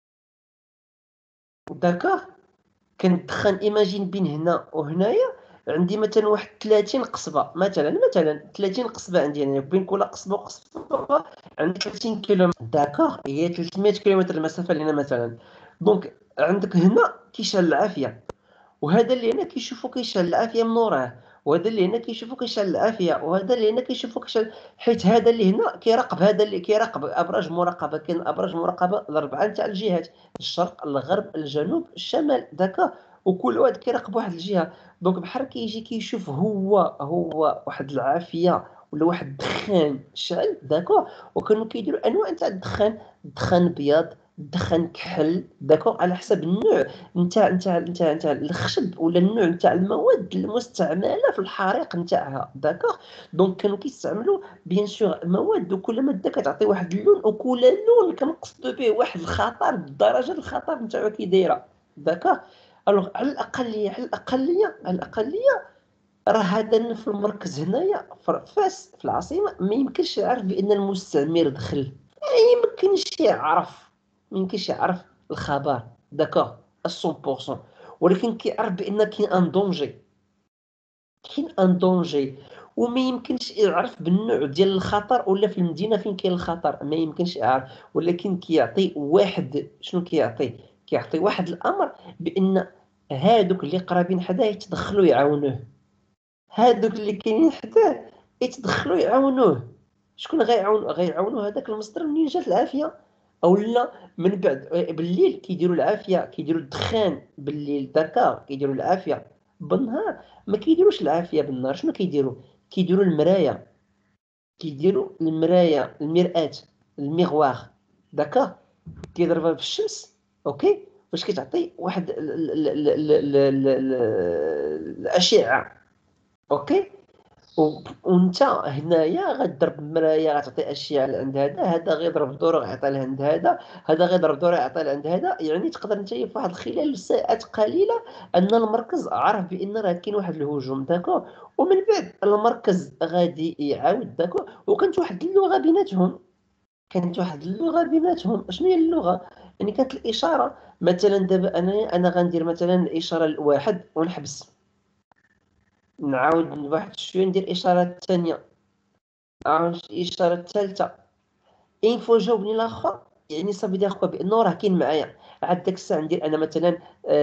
داكوغ، كندخل ايماجين بين هنا وهنايا عندي مثلا واحد 30 قصبه، مثلا 30 قصبه عندي هنا، بين كل قصبه وقصبه عندي 30 كيلومتر. داكوغ، هي 300 كيلومتر المسافه اللي هنا مثلا. دونك عندك هنا كيشعل العافيه، وهذا اللي هنا كيشوفوا كيشعل العافيه من وراه، وهذا اللي هنا كيشوفو كيشعل العافيه، وهذا اللي هنا كيشوفو كيشعل، حيت هذا اللي هنا كيراقب هذا اللي كيراقب ابراج مراقبه. كاين ابراج مراقبه الاربعه نتاع الجهات، الشرق الغرب الجنوب الشمال، داكا، وكل واحد كيراقب واحد الجهه. دونك بحال كيجي كيشوف هو واحد العافيه ولا واحد الدخان شعل، داكا. وكانوا كيديروا انواع نتاع الدخان، دخان ابيض، دخان كحل، داكا، على حسب النوع نتاع الخشب ولا النوع نتاع المواد المستعمله في الحريق نتاعها، داكا. دونك كانوا كيستعملوا بيان سور مواد، وكل ماده كتعطي واحد اللون، وكل لون كنقصدوا به واحد الخطر بالدرجه الخطر نتاعو كي دايره، داكا. الوغ على الاقليه راه هذا في المركز هنايا في فاس في العاصمه ما يمكنش يعرف بان المستعمر دخل، ما يمكنش يعرف الخبر، داكا 100%. ولكن كيعرف بان كاين ان دونجي، وما يمكنش يعرف بالنوع ديال الخطر ولا في المدينه فين كاين الخطر، ما يمكنش يعرف. ولكن كيعطي واحد، شنو كيعطي واحد الامر بان هادوك اللي قرابين حداه يتدخلوا يعاونوه، هادوك اللي كاينين حداه يتدخلوا يعاونوه. شكون غيعاونوه؟ هذاك المصدر منين جات العافيه، او لا من بعد بالليل كيديروا العافيه، كيديروا الدخان بالليل، داكا، كيديروا العافيه. بالنهار ما كيديروش العافيه بالنهار، شنو كيديروا المرايه، المرآة، الميغوار، داكا، كيضربها بالشمس، اوكي، باش كتعطي واحد الاشعه، اوكي. وانت هنايا غتضرب المرايه، غتعطي اشياء لعند هذا غيضرب دوره غيعطي لعند هذا غيضرب دوره يعطي لعند هذا. يعني تقدر انت في واحد خلال ساعات قليله ان المركز عرف بان راه كاين واحد الهجوم، داكو. ومن بعد المركز غادي يعاود، داكو. وكانت واحد اللغه بيناتهم، شنو هي اللغه؟ يعني كانت الاشاره. مثلا دابا انا غندير مثلا الاشاره الواحد ونحبس، نعاود واحد شويه ندير اشاره الثانيه، عاود الاشاره الثالثه، اين فوا جاوبني الاخر، يعني صافي ديال اخويا بانه راه كاين معايا. عاد داك الساعه ندير انا مثلا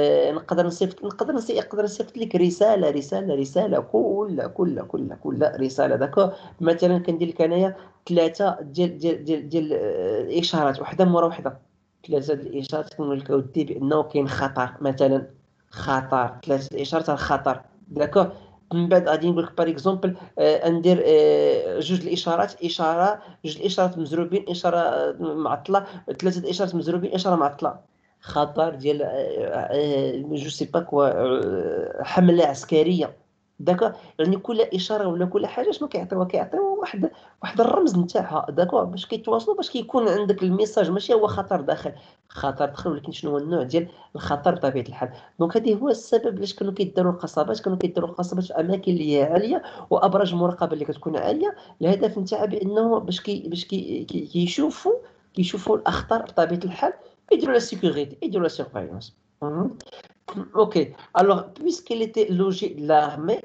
نقدر نصيفط لك رساله كل رساله، داكو. مثلا كندير لك انايا ثلاثه ديال الاشارات وحده مورا وحده، ثلاثه الاشارات كنقول لك اودي بانه كاين خطر، مثلا خطر، ثلاثه الاشارات الخطر، داكو. من بعد غادي نقول لك باغ اكزومبل ندير جوج الاشارات، جوج الاشارات مزروبين، اشاره معطله، ثلاثه الاشارات مزروبين، اشاره معطله، خطر ديال جو سي با كوا حمله عسكريه، داكا. يعني كل اشاره ولا كل حاجه شنو كيعطيو واحد الرمز نتاعها، داكا، باش كيتواصلوا، باش كيكون عندك الميساج ماشي هو خطر داخل، ولكن شنو هو النوع ديال الخطر بطبيعه الحال. دونك هذه هو السبب علاش كانوا كيديروا القصبات في اماكن اللي هي عاليه وابراج مراقبه اللي كتكون عاليه. الهدف نتاعها بانه باش كيشوفوا الاخطار بطبيعه الحال، يديروا لا سيكوريتي، يديروا لا سيرفايونس. Ok, alors puisqu'il était logé de l'armée,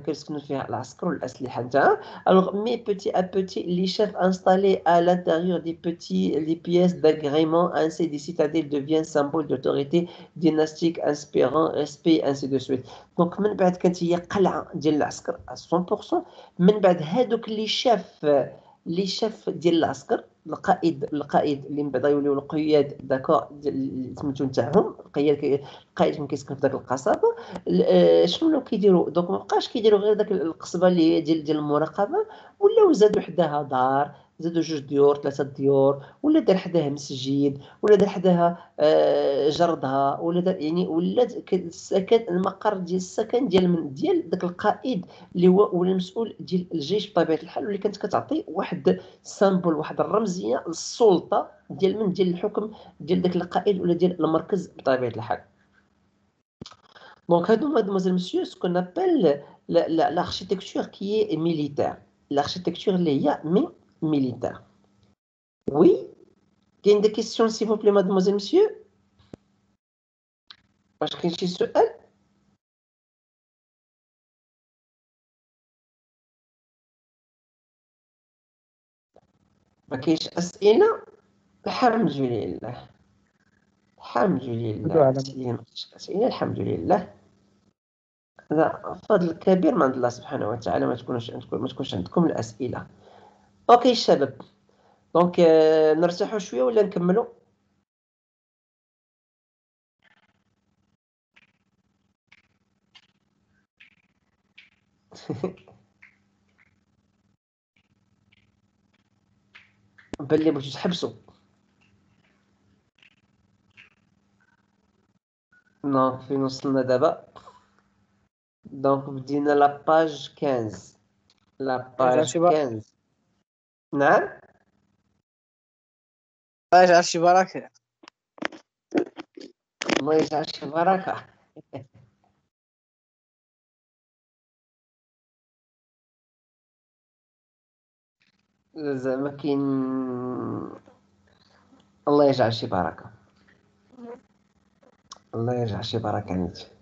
alors mais petit à petit, les chefs installés à l'intérieur des pièces d'agrément, ainsi des citadelles deviennent symbole d'autorité dynastique, inspirant respect, ainsi de suite. Donc من بعد كانت هي قلعة ديال العسكر à 100%. من بعد هادوك لي شيف ديال العسكر، القائد اللي من بعد يوليو القياد، داكا، سميتو نتاعهم القائد كان كيسكن في داك القصبه. شنو كيديروا؟ دونك ما بقاش كيديروا غير داك القصبه اللي هي ديال المراقبه، ولاو زادوا حداها دار، زادوا جوج ديور، ثلاثه ديور، ولا دار حداها مسجد، ولا دار حداها جردها، ولا دار يعني ولات السكن، المقر ديال السكن ديال داك القائد اللي هو ولا المسؤول ديال الجيش بطبيعه الحال، واللي كانت كتعطي واحد السامبل، واحد الرمزيه للسلطه ديال الحكم ديال داك القائد ولا ديال المركز بطبيعه الحال. Donc, mademoiselle, monsieur, ce qu'on appelle l'architecture qui est militaire. L'architecture mais militaire. Oui? Il y a des questions, s'il vous plaît, mademoiselle, monsieur? Parce que je suis sur elle. ما كاينش أسئلة؟ الحمد لله. الحمد لله. الحمد لله. لا، فضل كبير من عند الله سبحانه وتعالى. ما تكونش عندكم الأسئلة. اوكي الشباب، دونك نرتاحوا شوية ولا نكملوا؟ بلي بغيتو تحبسوا. دونك فين وصلنا دابا؟ دونك بدينا لاباج 15. لاباج شي بركة 15. نعم. يجعل شي بركة. الله يجعل شي بركة. زعما كاين. الله يجعل شي بركة. الله يجعل شي بركة نيت.